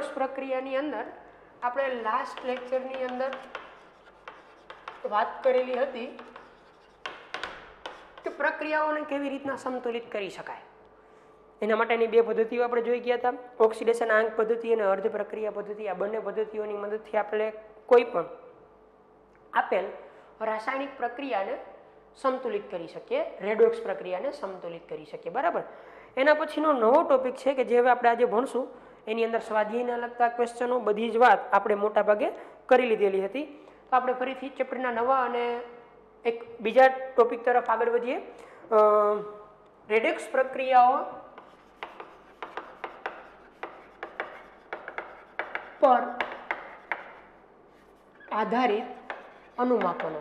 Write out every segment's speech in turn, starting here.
Redox પ્રક્રિયાની અંદર આપણે લાસ્ટ લેક્ચરની અંદર વાત કરેલી હતી કે પ્રક્રિયાઓને કેવી રીતના સંતુલિત કરી શકાય. એના માટેની બે પદ્ધતિઓ આપણે જોઈ ગયા હતા, ઓક્સિડેશન આંક પદ્ધતિ અને અર્ધ પ્રક્રિયા પદ્ધતિ. આ બંને પદ્ધતિઓની મદદથી આપણે કોઈ પણ આપેલ રાસાયણિક પ્રક્રિયાને સંતુલિત કરી શકીએ, રેડોક્સ પ્રક્રિયાને સંતુલિત કરી શકીએ. બરાબર. એના પછીનો નવો ટોપિક છે કે જે હવે આપણે આજે ભણશું, એની અંદર સ્વાધ્યાયને લગતા ક્વેશ્ચનો બધી જ વાત આપણે મોટા ભાગે કરી લીધેલી હતી. તો આપણે ફરીથી ચેપ્ટરના નવા અને એક બીજા ટોપિક તરફ આગળ વધીએ. રેડોક્સ પ્રક્રિયાઓ પર આધારિત અનુમાપનો.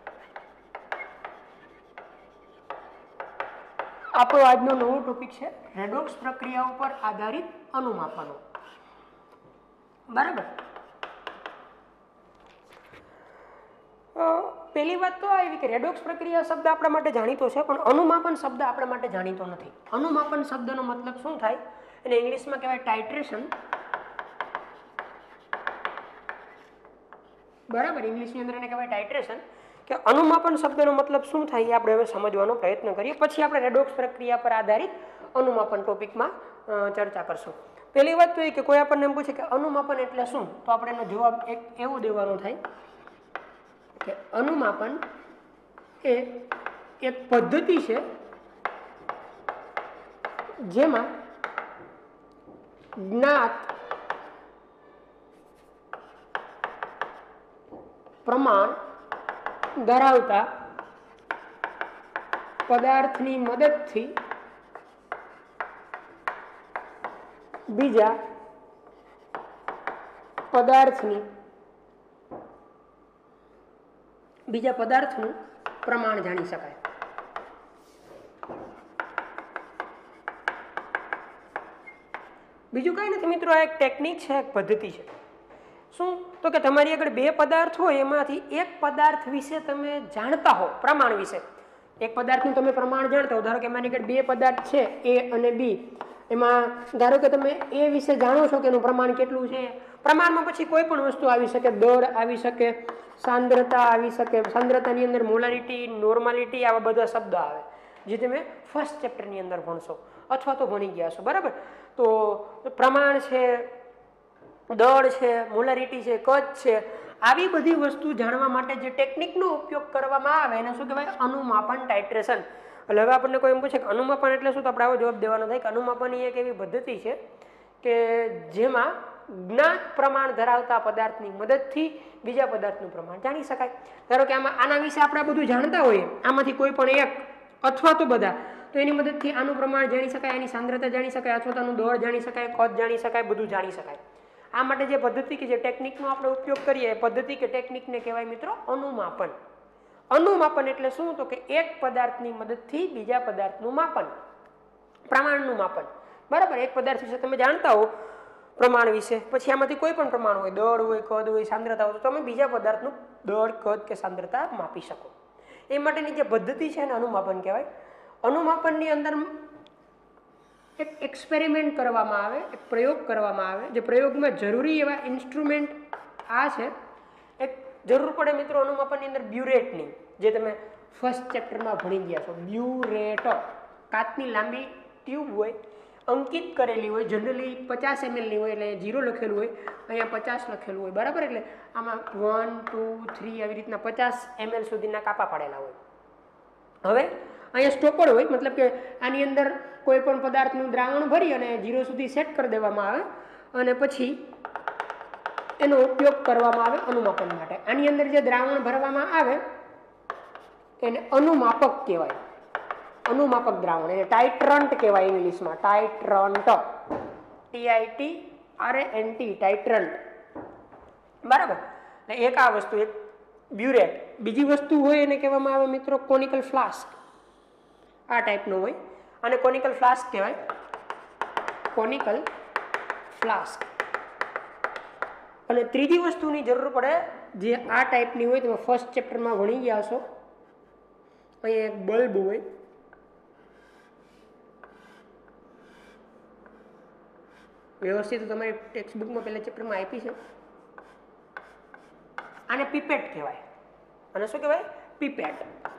આપણો આજનો નવો ટોપિક છે રેડોક્સ પ્રક્રિયાઓ પર આધારિત અનુમાપનો. બરાબર. પહેલી વાત તો આવી કે રેડોક્સ પ્રક્રિયા શબ્દ આપણા માટે જાણીતો છે, પણ અનુમાપન શબ્દ આપણા માટે જાણીતો નથી. અનુમાપન શબ્દનો મતલબ શું થાય એને ઇંગ્લિશમાં કહેવાય ટાઇટ્રેશન. બરાબર. ઇંગ્લિશની અંદર એને કહેવાય ટાઇટ્રેશન. કે અનુમાપન શબ્દનો મતલબ શું થાય એ આપણે હવે સમજવાનો પ્રયત્ન કરીએ, પછી આપણે રેડોક્સ પ્રક્રિયા પર આધારિત અનુમાપન ટોપિકમાં ચર્ચા કરશું. પહેલી વાત તો એ કે કોઈ આપણને એમ પૂછે કે અનુમાપન એટલે શું, તો આપણે એનો જવાબ એક એવો દેવાનો થાય કે અનુમાપન એ એક પદ્ધતિ છે જેમાં જ્ઞાત પ્રમાણ ધરાવતા પદાર્થની મદદથી બીજા પદાર્થનું પ્રમાણ જાણી શકાય. બીજું કઈ નથી મિત્રો, આ એક ટેકનિક છે, એક પદ્ધતિ છે. શું તો કે તમારી આગળ બે પદાર્થ હોય, એમાંથી એક પદાર્થ વિશે તમે જાણતા હો, પ્રમાણ વિશે. એક પદાર્થનું તમે પ્રમાણ જાણતા હો, ધારો કે મારી આગળ બે પદાર્થ છે એ અને બી. એમાં ધારો કે તમે એ વિશે જાણો છો કે એનું પ્રમાણ કેટલું છે. પ્રમાણમાં પછી કોઈ પણ વસ્તુ આવી શકે, દળ આવી શકે, સાંદ્રતા આવી શકે. સાંદ્રતાની અંદર મોલારિટી, નોર્માલિટી, આવા બધા શબ્દો આવે જે તમે ફર્સ્ટ ચેપ્ટરની અંદર ભણશો અથવા તો ભણી ગયા છો. બરાબર. તો પ્રમાણ છે, દળ છે, મોલારિટી છે, કદ છે, આવી બધી વસ્તુ જાણવા માટે જે ટેકનિકનો ઉપયોગ કરવામાં આવે એને શું કહેવાય? અનુમાપન, ટાઇટ્રેશન. એટલે હવે આપણને કોઈ એમ પૂછે કે અનુમાપન એટલે શું, તો આપણે આવો જવાબ દેવાનો થાય કે અનુમાપન એ એક એવી પદ્ધતિ છે કે જેમાં જ્ઞાત પ્રમાણ ધરાવતા પદાર્થની મદદથી બીજા પદાર્થનું પ્રમાણ જાણી શકાય. ધારો કે આના વિશે આપણે બધું જાણતા હોઈએ, આમાંથી કોઈ પણ એક અથવા તો બધા, તો એની મદદથી આનું પ્રમાણ જાણી શકાય, એની સાંદ્રતા જાણી શકાય, અથવા તો આનું દળ જાણી શકાય, કદ જાણી શકાય, બધું જાણી શકાય. આ માટે જે પદ્ધતિ કે જે ટેકનિકનો આપણે ઉપયોગ કરીએ એ પદ્ધતિ કે ટેકનિકને કહેવાય મિત્રો અનુમાપન. અનુમાપન એટલે શું, તો કે એક પદાર્થની મદદથી બીજા પદાર્થનું માપન, પ્રમાણનું માપન. બરાબર. એક પદાર્થ વિશે તમે જાણતા હો પ્રમાણ વિશે, પછી આમાંથી કોઈ પણ પ્રમાણ હોય, દળ હોય, કદ હોય, સાંદ્રતા હોય, તો તમે બીજા પદાર્થનું દળ, કદ કે સાંદ્રતા માપી શકો. એ માટેની જે પદ્ધતિ છે એને અનુમાપન કહેવાય. અનુમાપનની અંદર એક એક્સપેરિમેન્ટ કરવામાં આવે, એક પ્રયોગ કરવામાં આવે. જે પ્રયોગમાં જરૂરી એવા ઇન્સ્ટ્રુમેન્ટ આ છે. એક જરૂર પડે મિત્રો અનુમાપનની અંદર બ્યુરેટની, જે તમે ફર્સ્ટ ચેપ્ટરમાં ભણી ગયા છો. બ્યુરેટ કાચની લાંબી ટ્યુબ હોય, અંકિત કરેલી હોય, જનરલી 50 ml ની હોય, એટલે 0 લખેલું હોય, અહીંયા 50 લખેલું હોય. બરાબર. એટલે આમાં 1, 2, 3 આવી રીતના 50 ml સુધીના કાપા પાડેલા હોય. હવે અહીંયા સ્ટોપર હોય, મતલબ કે આની અંદર કોઈ પણ પદાર્થનું દ્રાવણ ભરી અને 0 સુધી સેટ કરી દેવામાં આવે અને પછી એનો ઉપયોગ કરવામાં આવે અનુમાપન માટે. આની અંદર જે દ્રાવણ ભરવામાં આવે એને અનુમાપક કહેવાય. અનુમાપક દ્રાવણ, એને ટાઇટ્રન્ટ કહેવાય ઇંગ્લિશમાં. ટાઇટ્રન્ટ, TITRANT, ટાઇટ્રન્ટ. બરાબર. એક આ વસ્તુ, એક બ્યુરેટ. બીજી વસ્તુ હોય એને કહેવામાં આવે મિત્રો કોનિકલ ફ્લાસ્ક. આ ટાઈપનો હોય અને કોનિકલ ફ્લાસ્ક કહેવાય. Conical flask. અને ત્રીજી વસ્તુની જરૂર પડે જે આ ટાઈપની હોય, તમે ફર્સ્ટ ચેપ્ટરમાં ભણી ગયા છો. અહીંયા એક બલ્બ હોય, વ્યવસ્થિત તમારી ટેક્સ્ટ બુકમાં પહેલા ચેપ્ટરમાં આપી છે. આને પીપેટ કહેવાય. અને શું કહેવાય? પીપેટ.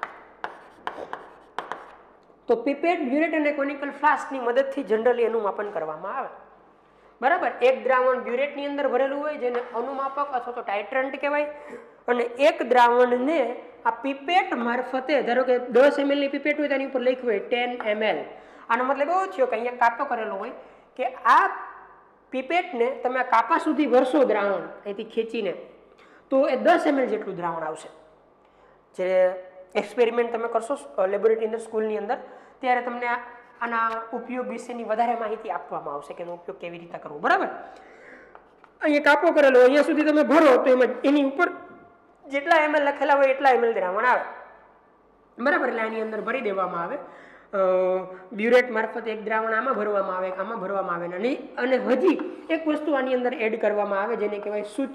તો પીપેટ, બ્યુરેટ અને કોનિકલ ફ્લાસ્કની મદદથી જનરલી અનુમાપન કરવામાં આવે. બરાબર. એક દ્રાવણ બ્યુરેટની અંદર ભરેલું હોય જેને અનુમાપક અથવા તો ટાઇટ્રન્ટ કહેવાય, અને એક દ્રાવણને આ પીપેટ મારફતે, ધારો કે 10 ml ની પીપેટ હોય તેની ઉપર લખ્યું હોય 10 ml. આનો મતલબ એવો થયો કે અહીંયા કાપો કરેલો હોય કે આ પીપેટને તમે આ કાપા સુધી ભરશો દ્રાવણ અહીંથી ખેંચીને, તો એ 10 ml જેટલું દ્રાવણ આવશે. જે એક્સપેરિમેન્ટ તમે કરશો લેબોરેટરી અંદર, સ્કૂલની અંદર, ત્યારે તમને આના ઉપયોગ વિશેની વધારે માહિતી આપવામાં આવશે કે એનો ઉપયોગ કેવી રીતે કરવો. બરાબર. અહીંયા કાપો કરેલો, અહીંયા સુધી તમે ભરો તો એમાં એની ઉપર જેટલા ml લખેલા હોય એટલા ml દ્રાવણ આવે. બરાબર. એટલે આની અંદર ભરી દેવામાં આવે. બ્યુરેટ મારફતે એક દ્રાવણ આમાં ભરવામાં આવે, આમાં ભરવામાં આવે, અને હજી એક વસ્તુ આની અંદર એડ કરવામાં આવે જેને કહેવાય સૂચક.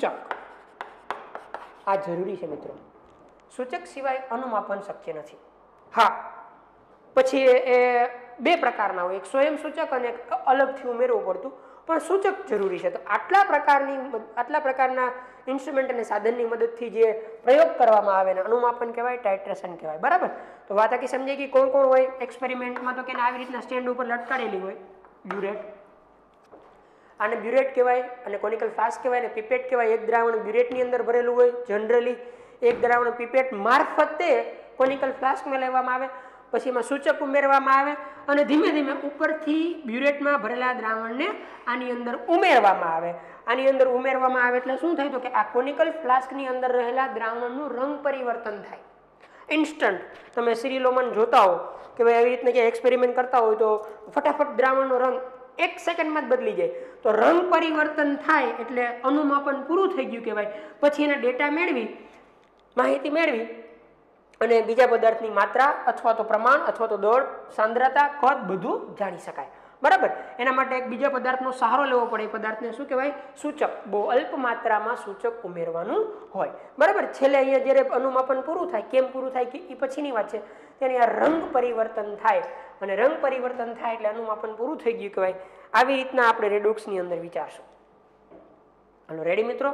આ જરૂરી છે મિત્રો. સૂચક સિવાય અનુમાપન શક્ય નથી. હા, પછી એ બે પ્રકારના હોય, એક સ્વયં સૂચક અને એક અલગથી ઉમેરવું પડતું, પણ સૂચક જરૂરી છે. તો આટલા પ્રકારના ઇન્સ્ટ્રુમેન્ટ અને સાધનની મદદથી જે પ્રયોગ કરવામાં આવે ને અનુમાપન કહેવાય, ટાઇટ્રેશન કહેવાય. બરાબર. તો વાત આખી સમજાય કે કોણ કોણ હોય એક્સપેરિમેન્ટમાં? તો કે આવી રીતના સ્ટેન્ડ ઉપર લટકાડેલી હોય બ્યુરેટ, આને બ્યુરેટ કહેવાય, અને કોનિકલ ફ્લાસ્ક કહેવાય, અને પીપેટ કહેવાય. એક દ્રાવણ બ્યુરેટની અંદર ભરેલું હોય જનરલી, એક દ્રાવણ પીપેટ મારફતે કોનિકલ ફ્લાસ્કમાં લેવામાં આવે, પછી એમાં સૂચક ઉમેરવામાં આવે, અને ધીમે ધીમે ઉપરથી બ્યુરેટમાં ભરેલા દ્રાવણને આની અંદર ઉમેરવામાં આવે. આની અંદર ઉમેરવામાં આવે એટલે શું થાય? તો કે આ કોનિકલ ફ્લાસ્કની અંદર રહેલા દ્રાવણનું રંગ પરિવર્તન થાય ઇન્સ્ટન્ટ. તમે સિરિલોમાં જોતા હો કે ભાઈ આવી રીતના કે એક્સપેરિમેન્ટ કરતા હોય તો ફટાફટ દ્રાવણનો રંગ 1 સેકન્ડમાં જ બદલી જાય. તો રંગ પરિવર્તન થાય એટલે અનુમાપન પૂરું થઈ ગયું કહેવાય. પછી એના ડેટા મેળવી, માહિતી મેળવી, અને બીજા પદાર્થની માત્રા અથવા તો પ્રમાણ અથવા તો દળ, સાંદ્રતા, કદ બધું જાણી શકાય. બરાબર. એના માટે એક બીજા પદાર્થનો સહારો લેવો પડે. એ પદાર્થને શું કહેવાય? સૂચક. બહુ અલ્પ માત્રામાં સૂચક ઉમેરવાનું હોય. બરાબર. છેલ્લે અહીંયા જ્યારે અનુમાપન પૂરું થાય, કેમ પૂરું થાય કે એ પછીની વાત છે, ત્યારે આ રંગ પરિવર્તન થાય, અને રંગ પરિવર્તન થાય એટલે અનુમાપન પૂરું થઈ ગયું કહેવાય. આવી રીતના આપણે રેડોક્સની અંદર વિચારશું. હાલો રેડી મિત્રો?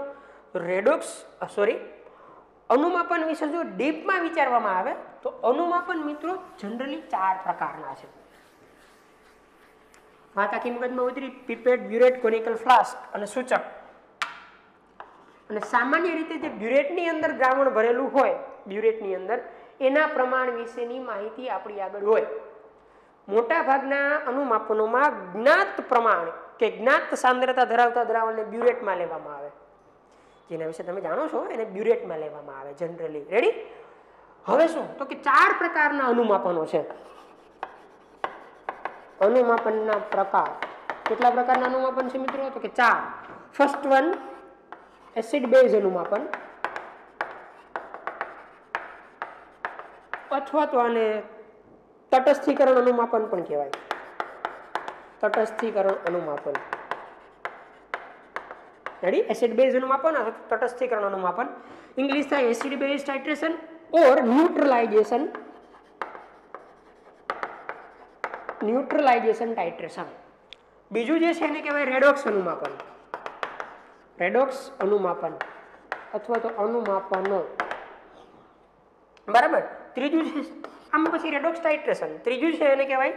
અનુમાપન વિશે જો ડીપમાં વિચારવામાં આવે તો અનુમાપન મિત્રો જનરલી 4 પ્રકારના છે. વાત આખી મગજમાં ઉતરી. પીપેટ, બ્યુરેટ, કોનિકલ ફ્લાસ્ક અને સૂચક. અને સામાન્ય રીતે જે બ્યુરેટની અંદર દ્રાવણ ભરેલું હોય, બ્યુરેટની અંદર એના પ્રમાણ વિશેની માહિતી આપણી આગળ હોય. મોટા ભાગના અનુમાપનોમાં જ્ઞાત પ્રમાણ કે જ્ઞાત સાંદ્રતા ધરાવતા દ્રાવણને બ્યુરેટમાં લેવામાં આવે. જેના વિશે તમે જાણો છો એને બ્યુરેટમાં લેવામાં આવે જનરલી. રેડી? હવે શું? તો કે 4 પ્રકારના અનુમાપનો છે. અનુમાપનના પ્રકાર. કેટલા પ્રકારના અનુમાપન છે મિત્રો? તો કે 4. ફર્સ્ટ વન, એસિડ બેઝ અનુમાપન, અથવા તો આને તટસ્થીકરણ અનુમાપન પણ કહેવાય. તટસ્થીકરણ અનુમાપન. રેડી? એસિડ બેઝ અનુમાપન અથવા તટસ્થીકરણ અનુમાપન. ઇંગ્લિશ થાય acid base titration or neutralization titration. બીજું જે છે એને કહેવાય રેડોક્સ અનુમાપન. રેડોક્સ અનુમાપન અથવા તો અનુમાપનો. બરાબર. ત્રીજું છે આમાં પછી રેડોક્સ ટાઇટ્રેશન. ત્રીજું છે એને કહેવાય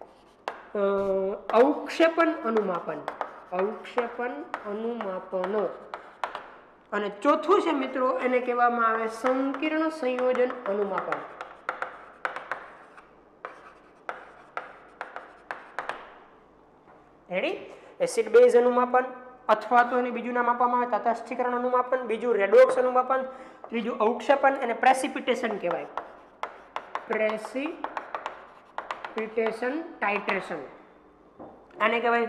અવક્ષેપન અનુમાપન. અવક્ષેપન અનુમાપનો. અને ચોથું છે મિત્રો એને કહેવામાં આવે સંકીર્ણ સંયોજન અનુમાપન. રેડી? એસિડ બેઝ અનુમાપન, અથવા તો એને બીજું નામ આપવામાં આવે તટસ્થીકરણ અનુમાપન, બીજું રેડોક્સ અનુમાપન, ત્રીજું અવક્ષેપન અને પ્રેસિપિટેશન કહેવાય. Precipitation titration. આને કહેવાય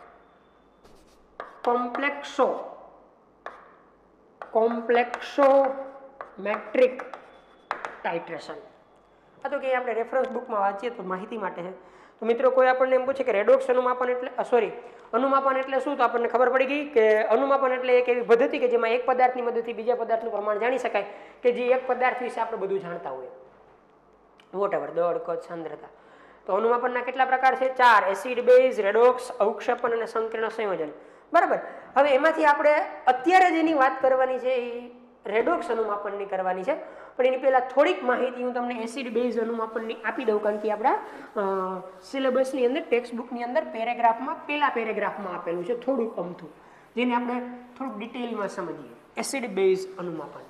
કોમ્પ્લેક્સોમેટ્રિક ટાઇટ્રેશન. આ તો કે આપણે રેફરન્સ બુકમાં વાંચીએ તો માહિતી માટે છે. તો મિત્રો કોઈ આપણને એમ પૂછે કે રેડોક્સ અનુમાપન એટલે અનુમાપન એટલે શું? તો આપણને ખબર પડી ગઈ કે અનુમાપન એટલે એક એવી પદ્ધતિ કે જેમાં એક પદાર્થની મદદથી બીજા પદાર્થનું પ્રમાણ જાણી શકાય, કે જે એક પદાર્થ વિશે આપણે બધું જાણતા હોય. વોટ એવર, દળ, કદ, સાંદ્રતા. તો અનુમાપનના કેટલા પ્રકાર છે? 4. એસિડ બેઝ, રેડોક્સ, અવક્ષેપન અને સંકીર્ણ સંયોજન. બરાબર. હવે એમાંથી આપણે અત્યારે જેની વાત કરવાની છે એ રેડોક્સ અનુમાપનની કરવાની છે, પણ એની પહેલા થોડીક માહિતી હું તમને એસિડ બેઝ અનુમાપનની આપી દઉં, કારણ કે આપણા સિલેબસની અંદર, ટેક્સ્ટ બુકની અંદર પેરેગ્રાફમાં, પહેલા પેરેગ્રાફમાં આપેલું છે થોડુંક અમથું, જેને આપણે થોડુંક ડિટેલમાં સમજીએ. એસિડ બેઝ અનુમાપન.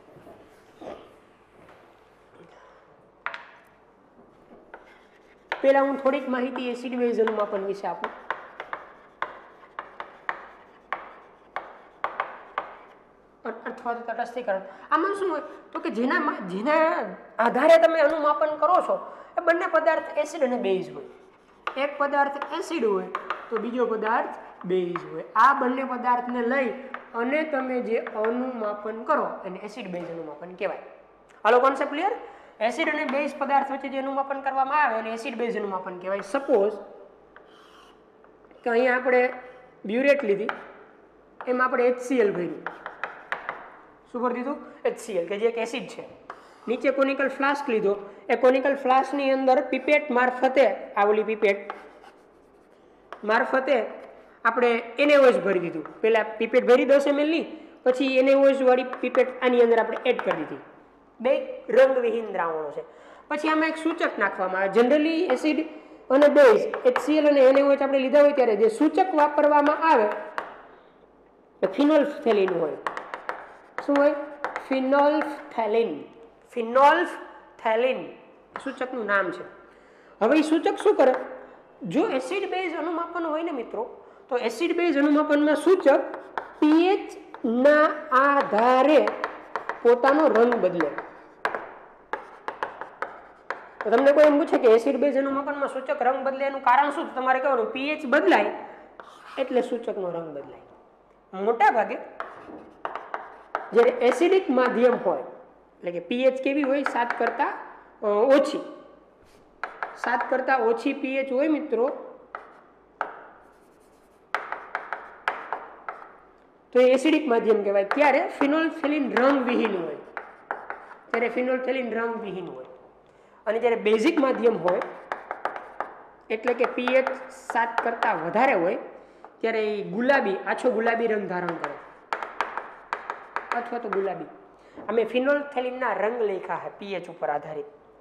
પહેલા હું થોડીક માહિતી એસિડ બેઝ અનુમાપન વિશે આપું. અથવા તો તટસ્થીકરણ. આમાં શું હોય તો કે જેના આધારે તમે અનુમાપન કરો છો એ બંને પદાર્થ એસિડ અને બેઝ હોય. એક પદાર્થ એસિડ હોય તો બીજો પદાર્થ બેઝ હોય. આ બંને પદાર્થને લઈ અને તમે જે અનુમાપન કરો એને એસિડ બેઝ અનુમાપન કહેવાય. હાલો, કોન્સેપ્ટ ક્લિયર? એસિડ અને બેઝ પદાર્થ વચ્ચે જે અનુમાપન કરવામાં આવે એને એસિડ બેઝ અનુમાપન કહેવાય. સપોઝ કે અહીંયા આપણે બ્યુરેટ લીધી, એમાં આપણે HCl ભર્યું. શું કરી દીધું? HCl, કે જે એક એસિડ છે. નીચે કોનિકલ ફ્લાસ્ક લીધો, એ કોનિકલ ફ્લાસ્કની અંદર પીપેટ મારફતે, આ ઓલી પીપેટ મારફતે આપણે NaOH ભરી દીધું. પહેલા પીપેટ ભરી 10 ml ની, પછી NaOH વાળી પીપેટ આની અંદર આપણે એડ કરી દીધી. બે રંગવિહીન દ્રાવણો છે. પછી આમાં એક સૂચક નાખવામાં આવે. જનરલી એસિડ અને બેઝ, HCl અને NaOH આપણે લીધા હોય ત્યારે જે સૂચક વાપરવામાં આવે એ ફિનોલ્ફથેલિન હોય. શું હોય? ફિનોલ્ફથેલિન. ફિનોલ્ફથેલિન સૂચકનું નામ છે. હવે એ સૂચક શું કરે? જો એસિડ બેઝ અનુમાપન હોય ને મિત્રો, તો એસિડ બેઝ અનુમાપનમાં સૂચક pH ના આધારે પોતાનો રંગ બદલે. તો તમને કોઈ એમ પૂછે કે એસિડ બેઝ અનુમાપનમાં સૂચક રંગ બદલે, એનું કારણ શું? તમારે કહેવાનું pH બદલાય એટલે સૂચકનો રંગ બદલાય. મોટા ભાગે જ્યારે એસિડિક માધ્યમ હોય, એટલે કે pH કેવી હોય? 7 કરતા ઓછી. 7 કરતા ઓછી pH હોય મિત્રો, તો એ એસિડિક માધ્યમ કહેવાય. ત્યારે ફિનોલ્ફથેલિન રંગવિહીન હોય. ત્યારે ફિનોલ્ફથેલિન રંગવિહીન હોય. અને જ્યારે બેઝિક માધ્યમ હોય, એટલે કે pH 7 કરતા વધારે હોય, ત્યારે એ ગુલાબી, આછો ગુલાબી રંગ ધારણ કરે, અથવા તો ગુલાબી. અમે ફિનોલ્ફથેલિનના રંગ લખ્યા છે pH ઉપર આધારિત.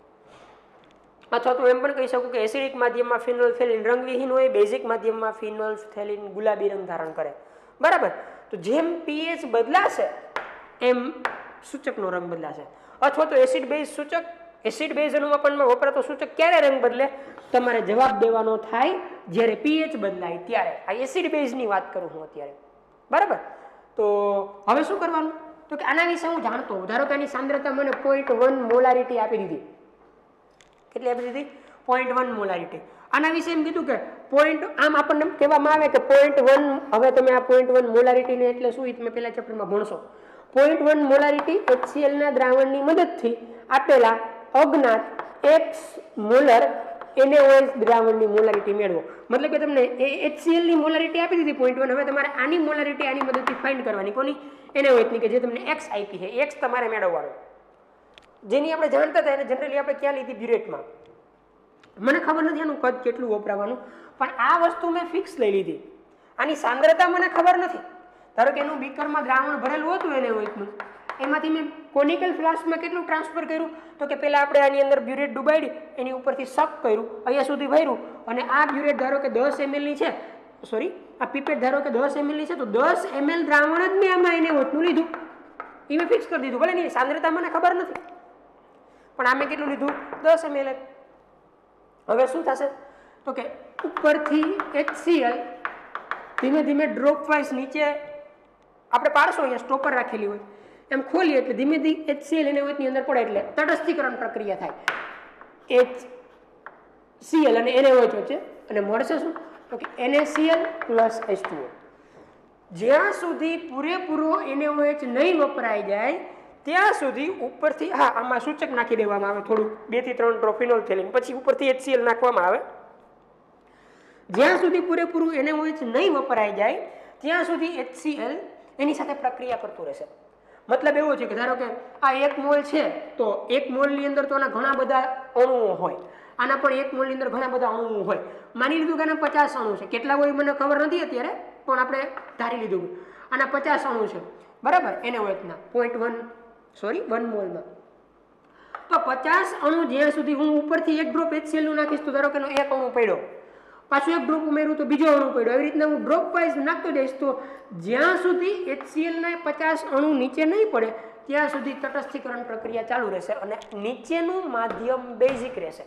અથવા તો એમ પણ કહી શકું કે એસિડિક માધ્યમમાં ફિનોલ્ફથેલિન રંગવિહીન હોય, બેઝિક માધ્યમમાં ફિનોલ્ફથેલિન ગુલાબી રંગ ધારણ કરે. બરાબર. તો જેમ pH બદલાશે એમ સૂચકનો રંગ બદલાશે. અથવા તો એસિડ બેઝ સૂચક, એસિડ બેઝ અનુમાપનમાં વપરાતો સૂચક ક્યારે રંગ બદલે? તમારે જવાબ દેવાનો થાય જ્યારે pH બદલાય ત્યારે. આ એસિડ બેઝની વાત કરું હું અત્યારે. બરાબર. તો હવે શું કરવાનું? તો કે આના વિશે હું જાણતો હોઉં. ધારો કે આની સાંદ્રતા મને 0.1 મોલારિટી આપી દીધી. કેટલી આપી દીધી? 0.1 મોલારિટી. આના વિશે એમ કીધું કે આમ આપણને કહેવામાં આવે કે 0.1, હવે તમે આ 0.1 મોલારિટીને એટલે શું તમે પહેલા ચેપ્ટરમાં ભણશો. 0.1 મોલારિટી HCl ના દ્રાવણની મદદથી આપેલા અજ્ઞાત x મોલર NaOH દ્રાવણની મોલારિટી મેળવો. મતલબ કે તમને HCl ની મોલારિટી આપી દીધી 0.1, હવે તમારે આની મોલારિટી આની મદદથી ફાઇન્ડ કરવાની. કોની? NaOH ની, કે જે તમને x આપી છે. x તમારે મેળવવાનો. જેની આપણે જાણતા હતા એને જનરલી આપણે ક્યાં લીધી? બ્યુરેટમાં. મને ખબર નથી આનું કદ કેટલું વપરાવાનું, પણ આ વસ્તુ મેં ફિક્સ લઈ લીધી. આની સાંદ્રતા મને ખબર નથી. ધારો કે એનું બીકરમાં દ્રાવણ ભરેલું હતું NaOHનું, એમાંથી મેં કોનિકલ ફ્લાસ્કમાં કેટલું ટ્રાન્સફર કર્યું? તો કે પહેલા આપણે આની અંદર બ્યુરેટ ડુબાડી, એની ઉપરથી સક કર્યું, અહીંયા સુધી ભર્યું, અને આ બ્યુરેટ ધારો કે 10 ml ની છે, સોરી આ પીપેટ ધારો કે 10 ml ની છે, તો 10 ml દ્રાવણ જ મેં આમાં NaOHનું લીધું. એ મેં ફિક્સ કરી દીધું. ભલે એની સાંદ્રતા મને ખબર નથી, પણ આ મેં કેટલું લીધું? 10 ml. હવે શું થશે? તો કે ઉપરથી HCl ધીમે ધીમે ડ્રોપ વાઇઝ નીચે આપણે પાડશો, અહીંયા સ્ટોપર રાખેલી હોય, એમ ખોલીએ એટલે ધીમે ધીમે HCl NaOH અંદર પડે એટલે તટસ્થીકરણ પ્રક્રિયા થાય HCl અને NaOH વચ્ચે, અને મળશે શું? તો કે NaCl પ્લસ H2O. જ્યાં સુધી પૂરેપૂરો NaOH નહીં વપરાઈ જાય ત્યાં સુધી ઉપરથી, હા આમાં સૂચક નાખી દેવામાં આવે થોડું, 2 થી 3 ડ્રોપ ફિનોલ્ફથેલિન, પછી ઉપરથી HCl નાખવામાં આવે. જ્યાં સુધી પૂરેપૂરું NaOH નહીં વપરાઈ જાય ત્યાં સુધી HCl એની સાથે પ્રક્રિયા કરતું રહેશે. મતલબ એવો છે કે ધારો કે આ 1 મોલ છે, તો 1 મોલની અંદર તો ઘણા બધા અણુઓ હોય. આના પણ 1 મોલની અંદર ઘણા બધા અણુઓ હોય. માની લીધું કે આના 50 અણુ છે. કેટલા હોય મને ખબર નથી અત્યારે, પણ આપણે ધારી લીધું આના 50 અણુ છે, બરાબર. NaOH ના 1 મોલમાં તો 50 અણુ જ્યાં સુધી હું ઉપરથી 1 ડ્રોપ HCl નું નાખીશ તો ધારો કે એનો 1 અણુ પડ્યો, પાછું 1 ડ્રોપ ઉમેરું તો બીજો અણુ પડ્યો, એવી રીતના હું ડ્રોપ વાઇઝ નાખતો જઈશ તો જ્યાં સુધી HCl ના 50 અણુ નીચે નહીં પડે ત્યાં સુધી તટસ્થીકરણ પ્રક્રિયા ચાલુ રહેશે અને નીચેનું માધ્યમ બેઝિક રહેશે.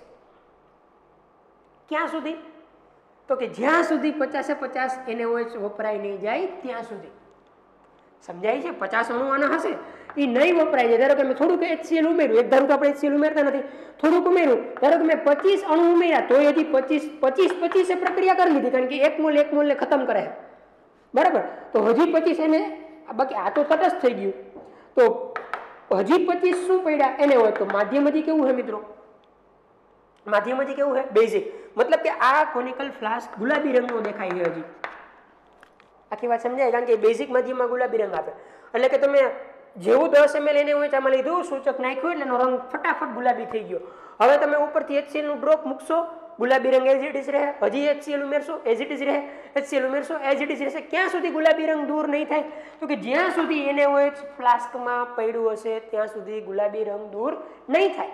ક્યાં સુધી? તો કે જ્યાં સુધી 50-50 NaOH વપરાય નહીં જાય ત્યાં સુધી. સમજાય છે? 50 અણુ આના હશે એ નહીં વપરાય છે. ધારો કે મેં થોડુંક HCl ઉમેર્યું, એક ધારું તો આપણે HCl ઉમેરતા નથી, થોડુંક ઉમેર્યું, ધારો કે મેં 25 અણુ ઉમેર્યા તો હજી 25 પ્રક્રિયા કરી લીધી, કારણ કે 1 મોલ ને ખતમ કરે છે, બરાબર. તો હજી 25 એને બાકી આ તો તટસ્થ થઈ ગયું, તો હજી 25 શું પડ્યા NaOH. તો માધ્યમ હજી કેવું છે મિત્રો? માધ્યમ હજી કેવું છે? બેઝિક. મતલબ કે આ કોનિકલ ફ્લાસ્ક ગુલાબી રંગનો દેખાય છે હજી. આખી વાત સમજાય? કારણ કે બેઝિક માધ્યમમાં ગુલાબી રંગ આપે, એટલે કે તમે જેવું 10 ml NaOH આમાં લીધું, સૂચક નાખ્યું એટલે એનો રંગ ફટાફટ ગુલાબી થઈ ગયો. હવે તમે ઉપરથી HCl નું ડ્રોપ મૂકશો, ગુલાબી રંગ એઝ ઇટ ઇઝ રહે. હજી HCl ઉમેરશો, એઝ ઇટ ઇઝ રહે. HCl ઉમેરશો, એઝ ઇટ ઇઝ રહેશે. ક્યાં સુધી ગુલાબી રંગ દૂર નહીં થાય? તો કે જ્યાં સુધી NaOH ફ્લાસ્કમાં પડ્યું હશે ત્યાં સુધી ગુલાબી રંગ દૂર નહીં થાય.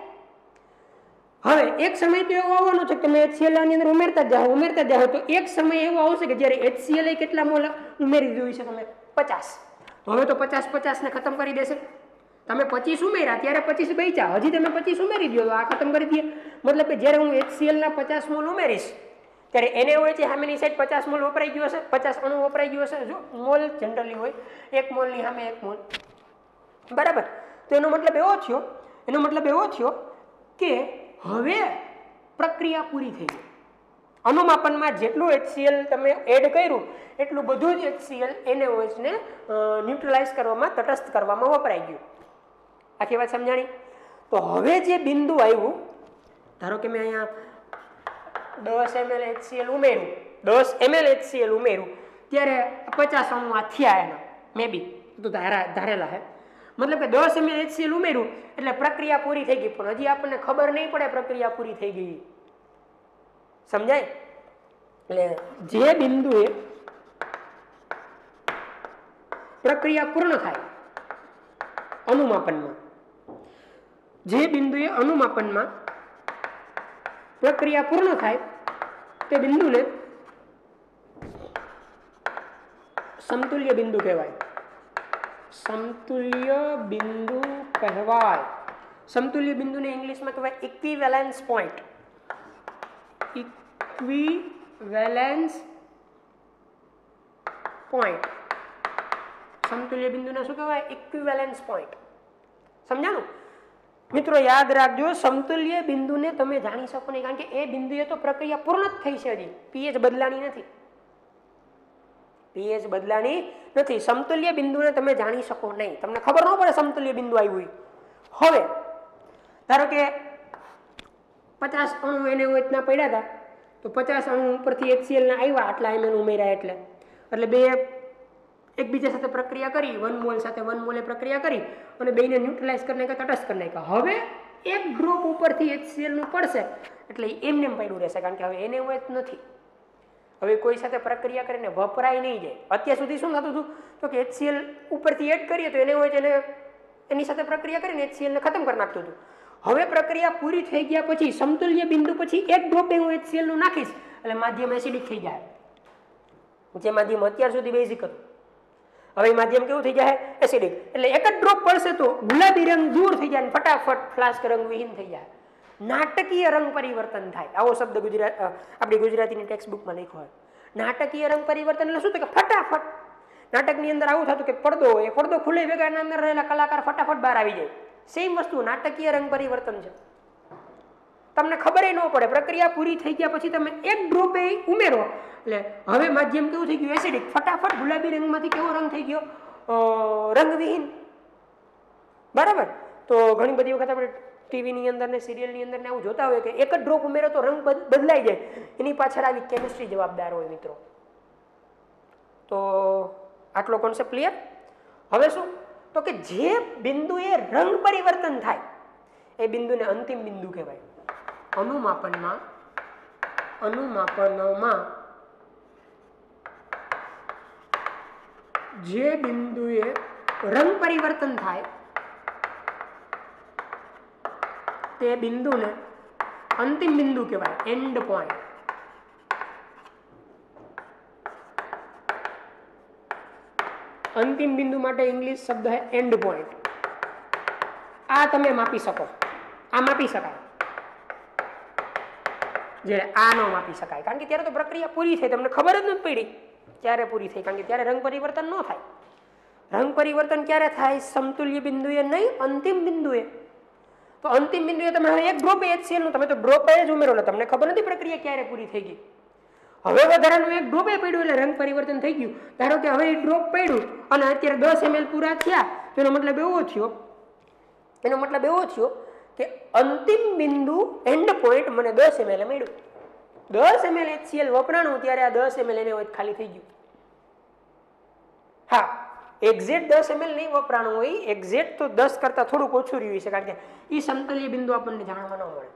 હવે એક સમય તો એવો આવવાનો છે કે તમે HCl ની અંદર ઉમેરતા જાઓ તો એક સમય એવો આવશે કે જ્યારે HCl કેટલા મોલ ઉમેરી દીધું છે તમે? 50. હવે તો 50 ને ખતમ કરી દેશે. તમે 25 ઉમેર્યા ત્યારે 25 બચ્યા, હજી તમે 25 ઉમેરી દો તો આ ખતમ કરી દે. મતલબ કે જ્યારે હું HCl ના 50 મોલ ઉમેરીશ ત્યારે NaOH સામેની સાઈડ 50 મોલ વપરાઈ ગયો હશે, 50 અણુ વપરાઈ ગયો હશે. જો મોલ જનરલી હોય 1 મોલની સામે 1 મોલ, બરાબર. તો એનો મતલબ એવો થયો કે હવે પ્રક્રિયા પૂરી થઈ ગઈ. અનુમાપનમાં જેટલું HCl તમે એડ કર્યું એટલું બધું જ HCl NaOH ને ન્યુટ્રલાઇઝ કરવામાં, તટસ્થ કરવામાં વપરાઈ ગયું. આખી વાત સમજાણી? તો હવે જે બિંદુ આવ્યું, ધારો કે મેં અહીંયા 10 ml HCl ઉમેર્યું, 10 ml HCl ઉમેર્યું ત્યારે 50 અણુ આ થયા એના, મે બી તો ધારેલા હે. મતલબ કે 10 ml HCl ઉમેર્યું એટલે પ્રક્રિયા પૂરી થઈ ગઈ, પણ હજી આપણને ખબર નહીં પડે પ્રક્રિયા પૂરી થઈ ગઈ. સમજાય? એટલે જે બિંદુએ પ્રક્રિયા પૂર્ણ થાય અનુમાપનમાં, જે બિંદુએ અનુમાપનમાં પ્રક્રિયા પૂર્ણ થાય તે બિંદુને સમતુલ્ય બિંદુ કહેવાય. સમતુલ્ય બિંદુ કહેવાય. સમતુલ્ય બિંદુને ઇંગ્લિશમાં કહેવાય ઇક્વિવેલેન્સ પોઈન્ટ. ઇક્વિવેલેન્સ પોઈન્ટ. સમતુલ્ય બિંદુને શું કહેવાય? Equivalence point. સમજાણું? મિત્રો યાદ રાખજો, સમતુલ્ય બિંદુને તમે જાણી શકો નહીં, કારણ કે એ બિંદુએ તો પ્રક્રિયા પૂર્ણ જ થઈ છે, હજી pH બદલાણી નથી. pH બદલાણી નથી. સમતુલ્ય બિંદુને તમે જાણી શકો નહીં, તમને ખબર ન પડે સમતુલ્ય બિંદુ આવ્યું. હવે ધારો કે 50 અણુ NaOH ના પડ્યા હતા, તો 50 અણુ ઉપરથી HCl ના આવ્યા, આટલા ml ઉમેર્યા એટલે બે એકબીજા સાથે પ્રક્રિયા કરી, 1 મોલ સાથે 1 મોલે પ્રક્રિયા કરી અને બેને ન્યુટ્રલાઇઝ કરી નાખ્યા, તટસ્થ કરી નાખ્યા. હવે એક ડ્રોપ ઉપરથી HCl નું પડશે એટલે એમને પડ્યું રહેશે, કારણ કે હવે NaOH નથી. હવે કોઈ સાથે પ્રક્રિયા કરીને વપરાય નહીં જાય. અત્યાર સુધી શું થતું હતું? તો કે HCl ઉપરથી એડ કરીએ તો NaOH એની સાથે પ્રક્રિયા કરીને HCl ને ખતમ કરી નાખતું હતું. હવે પ્રક્રિયા પૂરી થઈ ગયા પછી સમતુલ્ય બિંદુ પછી એક ડ્રોપ હું HCl નું નાખીશ એટલે માધ્યમ એસિડિક થઈ જાય. જે માધ્યમ અત્યાર સુધી બેઝિક હતું, હવે માધ્યમ કેવું થઈ જાય? એસિડિક. એટલે એક જ ડ્રોપ પડશે તો ગુલાબી રંગ દૂર થઈ જાય, ફટાફટ ફ્લાસ્ક રંગવિહીન થઈ જાય. નાટકીય રંગ પરિવર્તન થાય. આવો શબ્દ આપણી ગુજરાતીની ટેક્સ્ટ બુકમાં લખ્યો હોય. નાટકીય રંગ પરિવર્તન એટલે શું? તો કે ફટાફટ નાટકની અંદર આવું થતું કે પડદો હોય, પડદો ખુલે ભેગા એના અંદર રહેલા કલાકાર ફટાફટ બહાર આવી જાય. સેમ વસ્તુ નાટકીય રંગ પરિવર્તન છે. તમને ખબર ન પડે, પ્રક્રિયા પૂરી થઈ ગયા પછી તમે એક ડ્રોપ ઉમેરો એટલે હવે માધ્યમ કેવું થઈ ગયું? એસિડિક. ફટાફટ ગુલાબી રંગમાંથી કેવો રંગ થઈ ગયો? રંગવિહીન. બરાબર. તો ઘણી બધી વખત આપણે ટીવીની અંદર ને સિરિયલની અંદર ને આવું જોતા હોય કે એક જ ડ્રોપ ઉમેરો તો રંગ બદલાઈ જાય. એની પાછળ આવી કેમિસ્ટ્રી જવાબદાર હોય મિત્રો. તો આટલો કોન્સેપ્ટ ક્લિયર? હવે શું? તો કે જે બિંદુએ રંગ પરિવર્તન થાય એ બિંદુને અંતિમ બિંદુ કહેવાય. અનુમાપનોમાં જે બિંદુએ રંગ પરિવર્તન થાય તે બિંદુને અંતિમ બિંદુ કહેવાય, એન્ડ પોઈન્ટ. અંતિમ બિંદુ માટે ઇંગ્લિશ શબ્દ છે એન્ડ પોઈન્ટ. આ તમે માપી શકો, આ માપી શકાય, જે આ ન માપી શકાય, કારણ કે ત્યારે તો પ્રક્રિયા પૂરી થઈ, તમને ખબર જ નથી પડી ક્યારે પૂરી થઈ, કારણ કે ત્યારે રંગ પરિવર્તન ન થાય. રંગ પરિવર્તન ક્યારે થાય? સમતુલ્ય બિંદુએ નહીં, અંતિમ બિંદુએ. તો અંતિમ બિંદુએ તમે હવે એક ડ્રોપ HCl નું તમે તો ડ્રોપ જ ઉમેરો, તમને ખબર નથી પ્રક્રિયા ક્યારે પૂરી થઈ ગઈ. હવે વધારાનું એક ડ્રોપે પડ્યું એટલે રંગ પરિવર્તન થઈ ગયું. ધારો કે હવે એ ડ્રોપ પડ્યું અને અત્યારે 10 ml પૂરા થયા, તો એનો મતલબ એવો થયો કે અંતિમ બિંદુ એન્ડ પોઈન્ટ મને 10 ml મળ્યું. 10 ml HCl વપરાણું ત્યારે આ 10 ml એને ખાલી થઈ ગયું. હા, એક્ઝેક્ટ 10 ml નહીં વપરાણું હોય, એક્ઝેક્ટ તો 10 કરતા થોડુંક ઓછું રહ્યું છે, કારણ કે એ સમતલ્ય બિંદુ આપણને જાણવા ન મળે.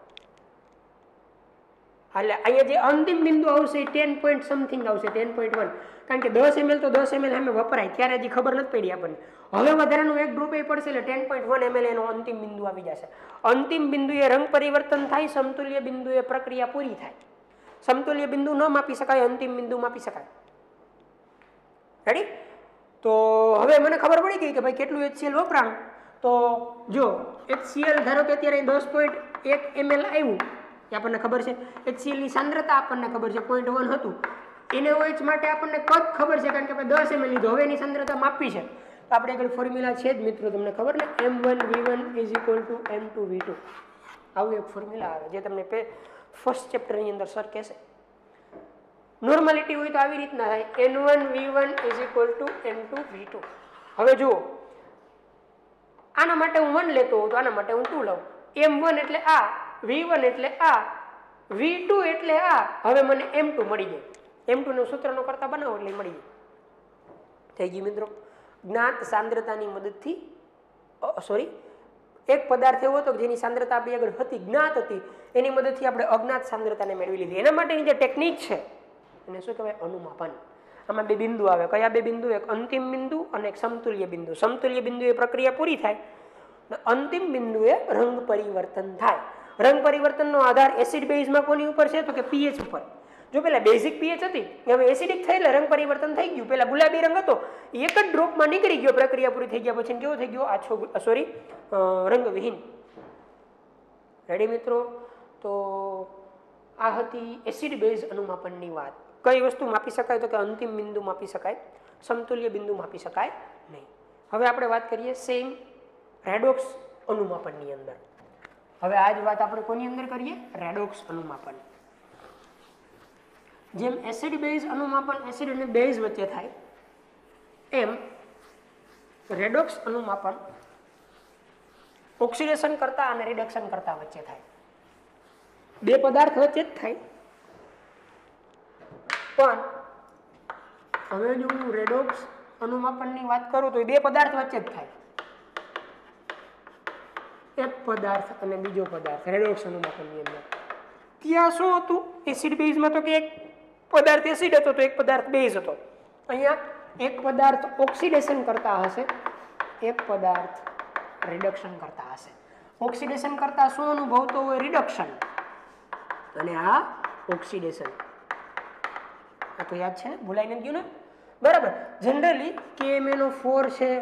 એટલે અહીંયા જે અંતિમ બિંદુ આવશે 10 પોઈન્ટ સમથિંગ આવશે, 10.1, કારણ કે 10 ml તો 10 ml અમે વપરાય ત્યારે હજી ખબર નથી પડી આપણને. હવે વધારાનું એક ડ્રોપ એ પડશે એટલે 10.1 ml એનો અંતિમ બિંદુ આવી જશે. અંતિમ બિંદુએ રંગ પરિવર્તન થાય, સમતુલ્ય બિંદુએ પ્રક્રિયા પૂરી થાય. સમતુલ્ય બિંદુ ન માપી શકાય, અંતિમ બિંદુ માપી શકાય. રેડી? તો હવે મને ખબર પડી ગઈ કે ભાઈ કેટલું HCl વપરાણું. તો જો HCl ધારો કે અત્યારે 10.1 ml આવ્યું, આપણને ખબર છે HCl ની સાંદ્રતા આપણને ખબર છે 0.1 હતું. NaOH માટે આપણને કદ ખબર છે, કારણ કે આપણે 10 ml લીધો, હવે એની સાંદ્રતા માપવી છે. તો આપણે આગળ ફોર્મ્યુલા છે જ મિત્રો, તમને ખબર ને, M1V1 = M2V2. આવું એક ફોર્મ્યુલા આવે જે તમને ફર્સ્ટ ચેપ્ટરની અંદર સર કહેશે. નોર્માલિટી હોય તો આવી રીતના થાય, N1V1 = M2V2. હવે જુઓ, આના માટે હું 1 લેતો હોઉં તો આના માટે હું 2 લઉં. M1 એટલે આ, V1 એટલે આ, V2 એટલે આ. હવે મને M2 મળી જાય. M2 નું સૂત્રનો કરતા બનાવો એટલે મળી જાય. થઈ ગયું મિત્રો. જ્ઞાત સાંદ્રતાની મદદથી એક પદાર્થ એવો હતો જેની સાંદ્રતા આપણી આગળ હતી, જ્ઞાત હતી, એની મદદથી આપણે અજ્ઞાત સાંદ્રતાને મેળવી લીધી. એના માટેની જે ટેકનિક છે એને શું કહેવાય? અનુમાપન. આમાં બે બિંદુ આવે. કયા બે બિંદુ? એક અંતિમ બિંદુ અને એક સમતુલ્ય બિંદુ. સમતુલ્ય બિંદુએ પ્રક્રિયા પૂરી થાય, અંતિમ બિંદુએ રંગ પરિવર્તન થાય. રંગ પરિવર્તનનો આધાર એસિડ બેઝમાં કોની ઉપર છે? તો કે પીએચ ઉપર. જો પેલા બેઝિક પીએચ હતી, હવે એસિડિક થઈ એટલે રંગ પરિવર્તન થઈ ગયું. પેલા ગુલાબી રંગ હતો, એક જ ડ્રોપમાં નીકળી ગયો, પ્રક્રિયા પૂરી થઈ ગયા પછી કેવો થઈ ગયો? રંગવિહીન. રેડી મિત્રો? તો આ હતી એસિડ બેઝ અનુમાપનની વાત. કઈ વસ્તુ માપી શકાય? તો કે અંતિમ બિંદુ માપી શકાય, સમતુલ્ય બિંદુ માપી શકાય નહીં. હવે આપણે વાત કરીએ સેમ રેડોક્સ અનુમાપનની અંદર. હવે આ જ વાત આપણે કોની અંદર કરીએ? રેડોક્સ અનુમાપન. જેમ એસિડ બેઝ અનુમાપન એસિડ અને બેઝ વચ્ચે થાય, એમ રેડોક્સ અનુમાપન ઓક્સિડેશન કરતા અને રિડક્શન કરતા વચ્ચે થાય. બે પદાર્થ વચ્ચે જ થાય, પણ હવે જો હું રેડોક્સ અનુમાપનની વાત કરું તો બે પદાર્થ વચ્ચે જ થાય. એક પદાર્થ અને બીજો પદાર્થ રેડોક્સ અનુમાપનની અંદર. ત્યાં શું હતું? એસિડ બેઝમાં તો કે એક પદાર્થ એસિડ હતો તો એક પદાર્થ બેઝ હતો. અહીંયા એક પદાર્થ ઓક્સિડેશન કરતા હશે, એક પદાર્થ રિડક્શન કરતા હશે. ઓક્સિડેશન કરતા શું અનુભવતો હોય? રિડક્શન. અને આ ઓક્સિડેશન. આ તો યાદ છે ને? ભૂલાઈ નથી ગયું ને? બરાબર. જનરલી KMnO4 છે,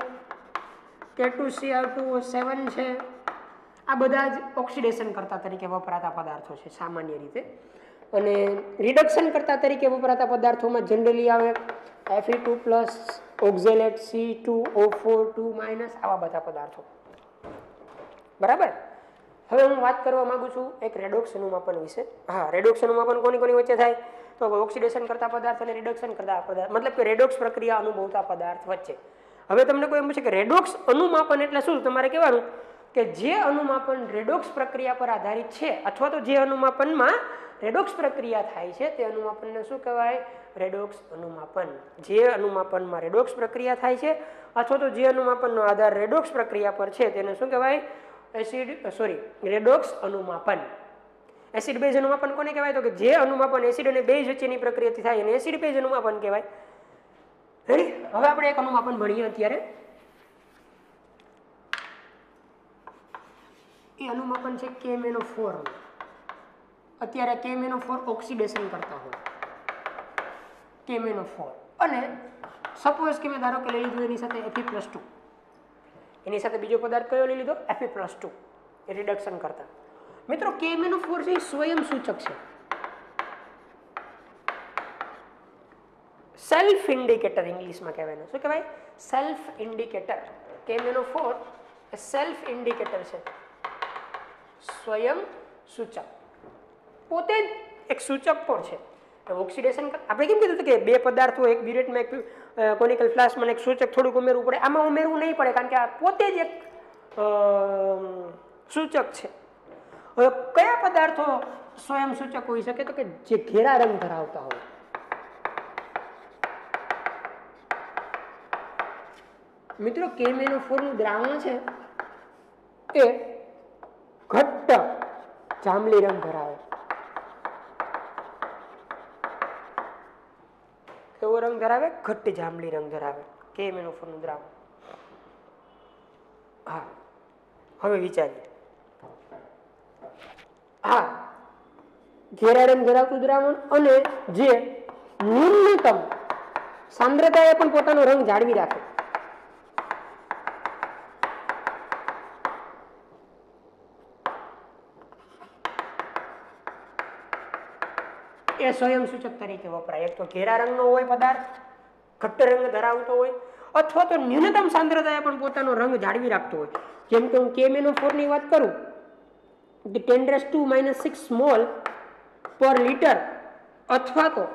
K2Cr2O7 છે, આ બધા જ ઓક્સિડેશન કરતા તરીકે વપરાતા પદાર્થો છે સામાન્ય રીતે. અને રિડક્શન કરતા તરીકે વપરાતા પદાર્થોમાં જનરલી આવે Fe2+, ઓક્ઝેલેટ, C2O4 2- આવા બધા પદાર્થો. બરાબર. હવે હું વાત કરવા માંગુ છું એક રેડોક્સ અનુમાપન વિશે. હા, રેડોક્સ અનુમાપન કોની વચ્ચે થાય? તો ઓક્સિડેશન કરતા પદાર્થ અને રિડક્શન કરતા પદાર્થ, મતલબ કે રેડોક્સ પ્રક્રિયા અનુભવતા પદાર્થ વચ્ચે. હવે તમને કોઈ એમ પૂછે કે રેડોક્સ અનુમાપન એટલે શું? તમારે કહેવાનું કે જે અનુમાપન રેડોક્સ પ્રક્રિયા પર આધારિત છે, અથવા તો જે અનુમાપનમાં રેડોક્સ પ્રક્રિયા થાય છે તે અનુમાપનને શું કહેવાય? રેડોક્સ અનુમાપન. જે અનુમાપનમાં રેડોક્સ પ્રક્રિયા થાય છે અથવા તો જે અનુમાપનનો આધાર રેડોક્સ પ્રક્રિયા પર છે તેને શું કહેવાય? રેડોક્સ અનુમાપન. એસિડ બેઝ અનુમાપન કોને કહેવાય? તો કે જે અનુમાપન એસિડ અને બેઝ વચ્ચેની પ્રક્રિયાથી થાય એને એસિડ બેઝ અનુમાપન કહેવાય. રેડી? હવે આપણે એક અનુમાપન ભણીએ અત્યારે. એ અનુમાપન છે KMnO4. અત્યારે KMnO4 ઓક્સિડેશન કરતા હોય KMnO4 અને સપોઝ કે મેં ધારો કે લઈ લીધું એની સાથે Fe+2, એની સાથે બીજો પદાર્થ કયો લઈ લીધો? Fe+2. એ રિડક્શન કરતા. મિત્રો KMnO4 છે એ સ્વયં સૂચક છે, સેલ્ફ ઇન્ડિકેટર ઇંગ્લિશમાં કહેવાય. શું કહેવાય? Self indicator. KMnO4 એ સેલ્ફ ઇન્ડિકેટર છે, સ્વયં સૂચક, પોતે જ એક સૂચક પણ છે. ઓક્સિડેશન આપણે કેમ કીધું કે બે પદાર્થો એક બ્યુરેટમાં એક કોનિકલ ફ્લાસ્કમાં એક સૂચક થોડુંક ઉમેરવું પડે, આમાં ઉમેરવું નહીં પડે કારણ કે આ પોતે જ એક સૂચક છે. હવે કયા પદાર્થો સ્વયં સૂચક હોઈ શકે? તો કે જે ઘેરા રંગ ધરાવતા હોય. મિત્રો KMnO4 નું દ્રાવણ છે એ ઘટ્ટ જાંબલી રંગ ધરાવે. કેવો રંગ ધરાવે? ઘટ્ટ જાંબલી રંગ ધરાવે KMnO4 નું દ્રાવણ. હા, હવે વિચારીએ. હા, ઘેરા રંગ ધરાવતું દ્રાવણ અને જે ન્યૂનતમ સાંદ્રતાએ પણ પોતાનો રંગ જાળવી રાખે. એ સ્વયં સૂચક તરીકે વપરાય. એક તો ઘેરા રંગનો હોય પદાર્થ, ઘટ્ટ રંગ ધરાવતો હોય, અથવા તો ન્યૂનતમ સાંદ્રતાએ પણ પોતાનો રંગ જાળવી રાખતો હોય. જેમ કે હું KMnO4 ની વાત કરું, 10⁻⁻6 મોલ પર લિટર અથવા તો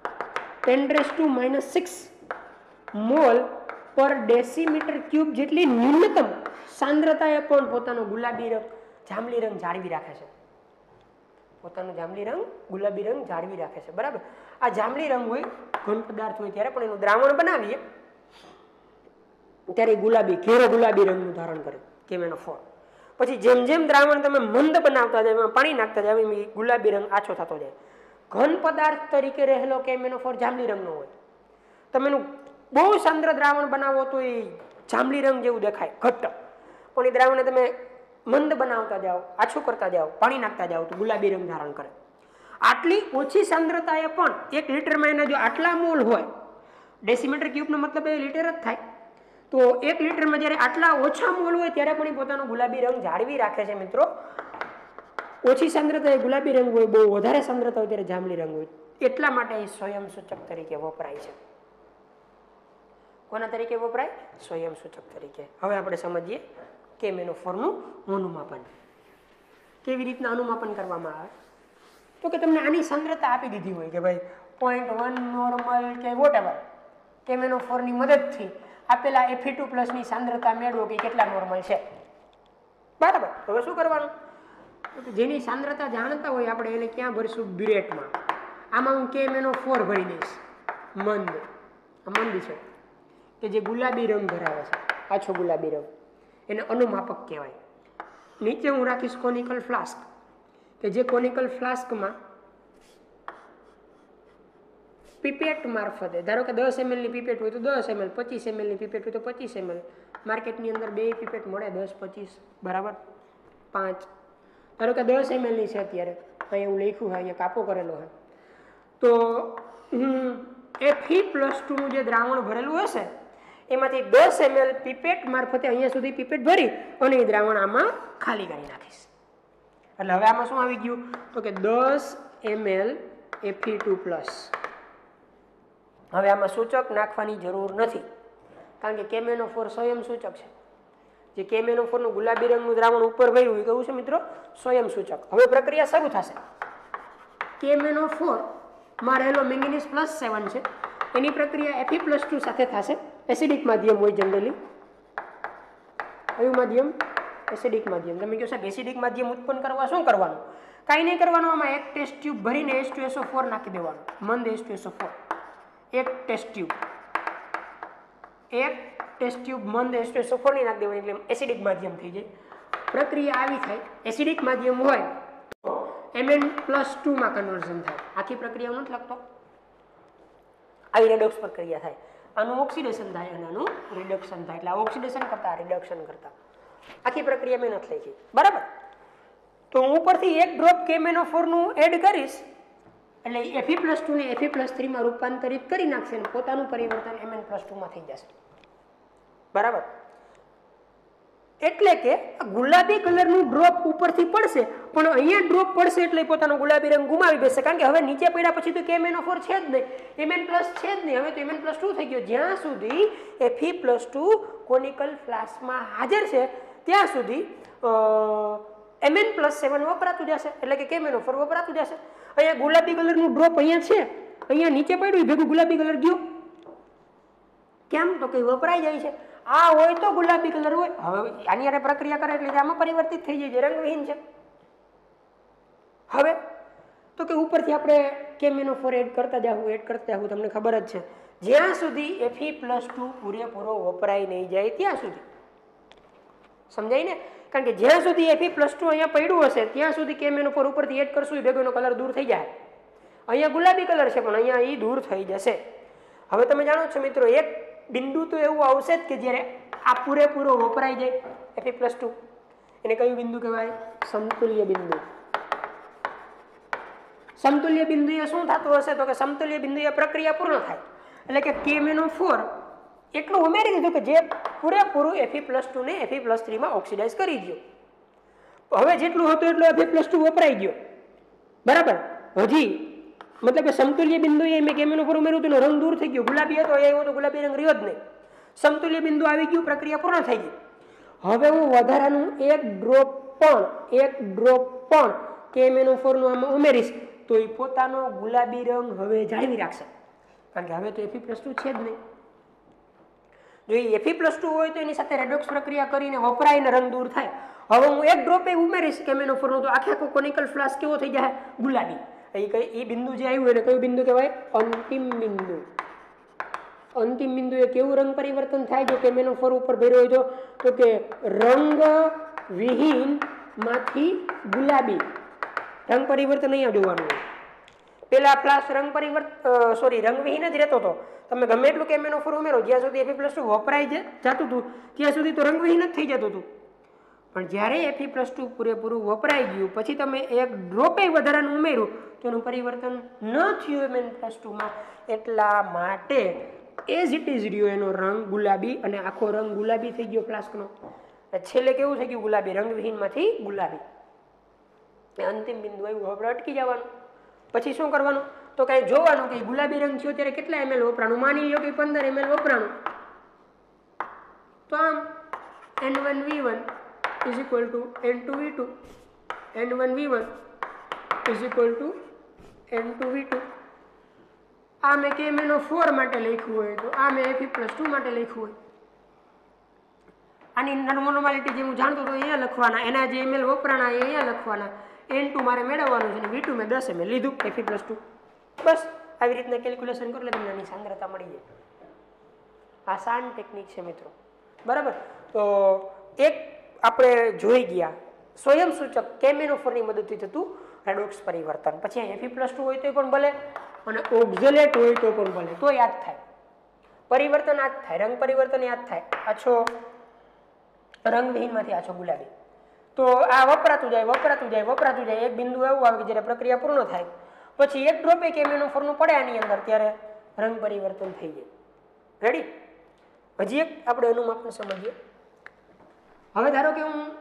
10⁻⁻6 મોલ પર ડેસીમીટર ક્યુબ જેટલી ન્યૂનતમ સાંદ્રતાએ પણ પોતાનો ગુલાબી રંગ, જાંબલી રંગ જાળવી રાખે છે. પોતાનો જાંબલી રંગ, ગુલાબી રંગ જાળવી રાખે છે. બરાબર? આ જાંબલી રંગ હોય, ઘન પદાર્થ હોય ત્યારે પણ એનું દ્રાવણ બનાવીએ ત્યારે ગુલાબી, ઘેરો ગુલાબી રંગનું ધારણ કરે KMnO4. પછી જેમ જેમ દ્રાવણ તમે મંદ બનાવતા જાય, એમાં પાણી નાખતા જાય, એમ ગુલાબી રંગ આછો થતો જાય. ઘન પદાર્થ તરીકે રહેલો KMnO4 જાંબલી રંગનો હોય. તમે એનું બહુ સાંદ્ર દ્રાવણ બનાવો તો એ જાંબલી રંગ જેવું દેખાય, ઘટ્ટ. પણ એ દ્રાવણને તમે મંદ બનાવતા જાઓ, આછું કરતા જાઓ, પાણી નાખતા જાઓ તો ગુલાબી રંગ ધારણ કરે. આટલી ઓછી સાંદ્રતાએ પણ 1 લિટરમાં એના જો આટલા મોલ હોય, ડેસીમીટર ક્યુબનો મતલબ એ લિટર જ થાય, તો 1 લિટરમાં જ્યારે આટલા ઓછા મોલ હોય ત્યારે પણ એ પોતાનો ગુલાબી રંગ જાળવી રાખે છે. મિત્રો ઓછી સાંદ્રતા એ ગુલાબી રંગ હોય, બહુ વધારે સાંદ્રતા હોય ત્યારે જાંબલી રંગ હોય. એટલા માટે એ સ્વયં સૂચક તરીકે વપરાય છે. કોના તરીકે વપરાય? સ્વયં સૂચક તરીકે. હવે આપણે સમજીએ KMnO4 નું અનુમાપન. કેવી રીતના અનુમાપન કરવામાં આવે? તો કે તમને આની સાંદ્રતા આપી દીધી હોય કે ભાઈ 0.1 નોર્મલ કે વોટેવર, KMnO4 ની મદદથી આપેલા Fe2+ ની સાંદ્રતા મેળવો કે કેટલા નોર્મલ છે. બરાબર? હવે શું કરવાનું? જેની સાંદ્રતા જાણતા હોય આપણે એને ક્યાં ભરશું? બ્યુરેટમાં. આમાં હું KMnO4 ભરી દઈશ, મંદ. મંદ છે કે જે ગુલાબી રંગ ધરાવે છે, આછો ગુલાબી રંગ, એને અનુમાપક કહેવાય. નીચે હું રાખીશ કોનિકલ ફ્લાસ્ક, કે જે કોનિકલ ફ્લાસ્કમાં પીપેટ મારફતે, ધારો કે 10 ml ની પીપેટ હોય તો 10 ml, 25 ml ની પીપેટ હોય તો 25 ml. માર્કેટની અંદર 2 પીપેટ મળે, 10, 25, બરાબર 5. ધારો કે 10 ml ની છે અત્યારે, અહીં એવું લખ્યું હોય, અહીંયા કાપો કરેલો હોય, તો Fe+2 નું જે દ્રાવણ ભરેલું હશે એમાંથી 10 ml પીપેટ મારફતે અહીંયા સુધી પીપેટ ભરી અને એ દ્રાવણ આમાં ખાલી કરી નાખીશ. એટલે હવે આમાં શું આવી ગયું? તો કે 10 ml Fe2+. હવે આમાં સૂચક નાખવાની જરૂર નથી કારણ કે KMnO4 સ્વયં સૂચક છે. જે KMnO4 નું ગુલાબી રંગનું દ્રાવણ ઉપર ભર્યું એ કહ્યું છે મિત્રો સ્વયં સૂચક. હવે પ્રક્રિયા શરૂ થશે. KMnO4 માં રહેલો મેંગેનીઝ +7 છે, એની પ્રક્રિયા Fe+2 સાથે થશે. એસિડિક માધ્યમ હોય જનરલી. કયું માધ્યમ? એસિડિક માધ્યમ. તમે કહો સાહેબ એસિડિક માધ્યમ ઉત્પન્ન કરવા શું કરવાનું? કાંઈ નહીં કરવાનું. આમાં એક ટેસ્ટ ટ્યુબ ભરીને H2SO4 નાખી દેવાનું, મંદ H2SO4. એક ટેસ્ટ ટ્યુબ મંદ H2SO4 ની નાખી દેવાની એટલે એસિડિક માધ્યમ થઈ જાય. પ્રક્રિયા આવી થાય. એસિડિક માધ્યમ હોય તો Mn+2 માં કન્વર્ઝન થાય. આખી પ્રક્રિયા નથી લખતો, આવી રેડોક્સ પ્રક્રિયા થાય, આનું ઓક્સિડેશન થાય અને આનું રિડક્શન થાય. એટલે ઓક્સિડેશન કરતા રિડક્શન કરતા આખી પ્રક્રિયા મેં નથી લખી. બરાબર. તો હું ઉપરથી એક ડ્રોપ KMnO4 નું એડ કરીશ એટલે Fe+2 ને Fe+3 માં રૂપાંતરિત કરી નાખશે અને પોતાનું પરિવર્તન Mn+2 માં થઈ જશે. બરાબર. એટલે કે ગુલાબી કલરનું ડ્રોપ ઉપરથી પડશે પણ અહીંયા ડ્રોપ પડશે એટલે પોતાનો ગુલાબી રંગ ગુમાવી બેસશે, કારણ કે હવે નીચે પડ્યા પછી તો KMnO4 છે જ નહીં, Mn+ છે જ નહીં, હવે તો Mn+2 થઈ ગયો. જ્યાં સુધી Fe+2 કોનિકલ ફ્લાસ્કમાં હાજર છે ત્યાં સુધી Mn+7 વપરાતું જશે, એટલે કે KMnO4 વપરાતું જશે. અહીંયા ગુલાબી કલરનું ડ્રોપ અહીંયા છે, અહીંયા નીચે પડ્યું ભેગું ગુલાબી કલર ગયો, કેમ તો કે વપરાઈ જાય છે. આ હોય તો ગુલાબી કલર હોય, હવે આની હારે પ્રક્રિયા કરે એટલે આમાં પરિવર્તિત થઈ જાય છે, રંગવિહીન છે. હવે તો કે ઉપરથી આપણે KMnO4 એડ કરતા જાવું, તમને ખબર જ છે જ્યાં સુધી Fe+2 પૂરેપૂરો વપરાય નહીં જાય ત્યાં સુધી. સમજાય ને? કારણ કે જ્યાં સુધી Fe+2 અહીંયા પડ્યું હશે ત્યાં સુધી KMnO4 ઉપરથી એડ કરશું એ ભેગોનો કલર દૂર થઈ જાય. અહીંયા ગુલાબી કલર છે પણ અહીંયા એ દૂર થઈ જશે. હવે તમે જાણો છો મિત્રો, એક બિંદુ તો એવું આવશે જ કે જ્યારે આ પૂરેપૂરો વપરાઈ જાય Fe+2, એને કયું બિંદુ કહેવાય? સમતુલ્ય બિંદુ. સમતુલ્ય બિંદુ એ શું થતું હશે તો કે સમતુલ્ય બિંદુ એ પ્રક્રિયા પૂર્ણ થાય એટલે કે KMnO4 એટલું ઉમેરી દીધું કે જે પૂરેપૂરું Fe+2 ને Fe+3 માં ઓક્સિડાઇઝ કરી દો. હવે જેટલું હતું એટલું Fe+2 વપરાઈ ગયો. બરાબર. હજી મતલબ કે સમતુલ્ય બિંદુ એ મેં KMnO4 ઉમેર્યું તો રંગ દૂર થઈ ગયો, ગુલાબી હતો એ તો ગુલાબી રંગ રહ્યો જ નહીં. સમતુલ્ય બિંદુ આવી ગયું, પ્રક્રિયા પૂર્ણ થઈ ગઈ. હવે હું વધારાનું એક ડ્રોપ પણ KMnO4 નું આમાં ઉમેરીશ તો એ પોતાનો ગુલાબી રંગ હવે જાળવી રાખશે, કારણ કે હવે તો Fe+2 છે જ નહીં. જો એ Fe+2 હોય તો એની સાથે રેડોક્સ પ્રક્રિયા કરીને વપરાઈને રંગ દૂર થાય. હવે હું એક ડ્રોપ એ ઉમેરીશ KMnO4 નું તો આખે આખો કોનિકલ ફ્લાસ્ક કેવો થઈ જાય? ગુલાબી. એ બિંદુ જે આવ્યું એને કયું બિંદુ કહેવાય? અંતિમ બિંદુ. અંતિમ બિંદુ એ કેવું રંગ પરિવર્તન થાય જો KMnO4 ઉપર ભર્યો હોય તો કે રંગ વિહીન માંથી ગુલાબી. રંગ પરિવર્તન અહીંયા જોવાનું હોય. પેલા ફ્લાસ્ક રંગવિહીન જ રહેતો હતો. તમે ગમે એટલું KMnO4 ઉમેરો, જ્યાં સુધી Fe+2 વપરાઈ જતું હતું ત્યાં સુધી તો રંગવિહીન જ થઈ જતું હતું. પણ જ્યારે Fe+2 પૂરેપૂરું વપરાઈ ગયું પછી તમે એક ડ્રોપે વધારાનું ઉમેર્યું તો એનું પરિવર્તન ન થયું Mn+2 માં, એટલા માટે એઝ ઇટ ઇઝ રહ્યો એનો રંગ ગુલાબી અને આખો રંગ ગુલાબી થઈ ગયો ફ્લાસ્કનો. છેલ્લે કેવું થઈ ગયું? ગુલાબી. રંગવિહીનમાંથી ગુલાબી. અંતિમ બિંદુ આવ્યું, આપણે અટકી જવાનું. પછી શું કરવાનું તો કઈ જોવાનું કે ગુલાબી રંગ થયો ત્યારે કેટલા ml વપરાણું. માની લો કે 15 ml વપરાણું, તો આમ N1V1 is equal to N2V2, N1V1 is equal to N2V2. આ મેં KMnO4 માટે લખ્યું હોય તો આ મેં Fe+2 માટે લખ્યું હોય. આની નોર્માલિટી જે હું જાણતો હતો અહીંયા લખવાના, એના જે ml વપરાણા એ અહીંયા લખવાના. N2 મારે મેળવવાનું છે અને V2 મેં 10 ml લીધું Fe+2. બસ આવી રીતના કેલ્ક્યુલેશન કરી લે તમને આની સાંદ્રતા મળી જાય. આસાન ટેકનિક છે મિત્રો. બરાબર. તો એક આપણે જોઈ ગયા સ્વયં સૂચક KMnO4 ની મદદથી થતું રેડોક્સ પરિવર્તન. પછી અહીં Fe+2 હોય તો પણ ભલે અને ઓક્ઝેલેટ હોય તો પણ ભલે, તો યાદ થાય પરિવર્તન આ જ થાય, રંગ પરિવર્તન યાદ થાય. આછો રંગવિહીનમાંથી આછો ગુલાબી. તો આ વપરાતું જાય. એક બિંદુ એવું આવે કે જ્યારે પ્રક્રિયા પૂર્ણ થાય પછી એક ડ્રોપે KMnO4 નું પડે આની અંદર ત્યારે રંગ પરિવર્તન થઈ જાય. રેડી? હજી એક આપણે અનુમાપન સમજીએ. હવે ધારો કે હું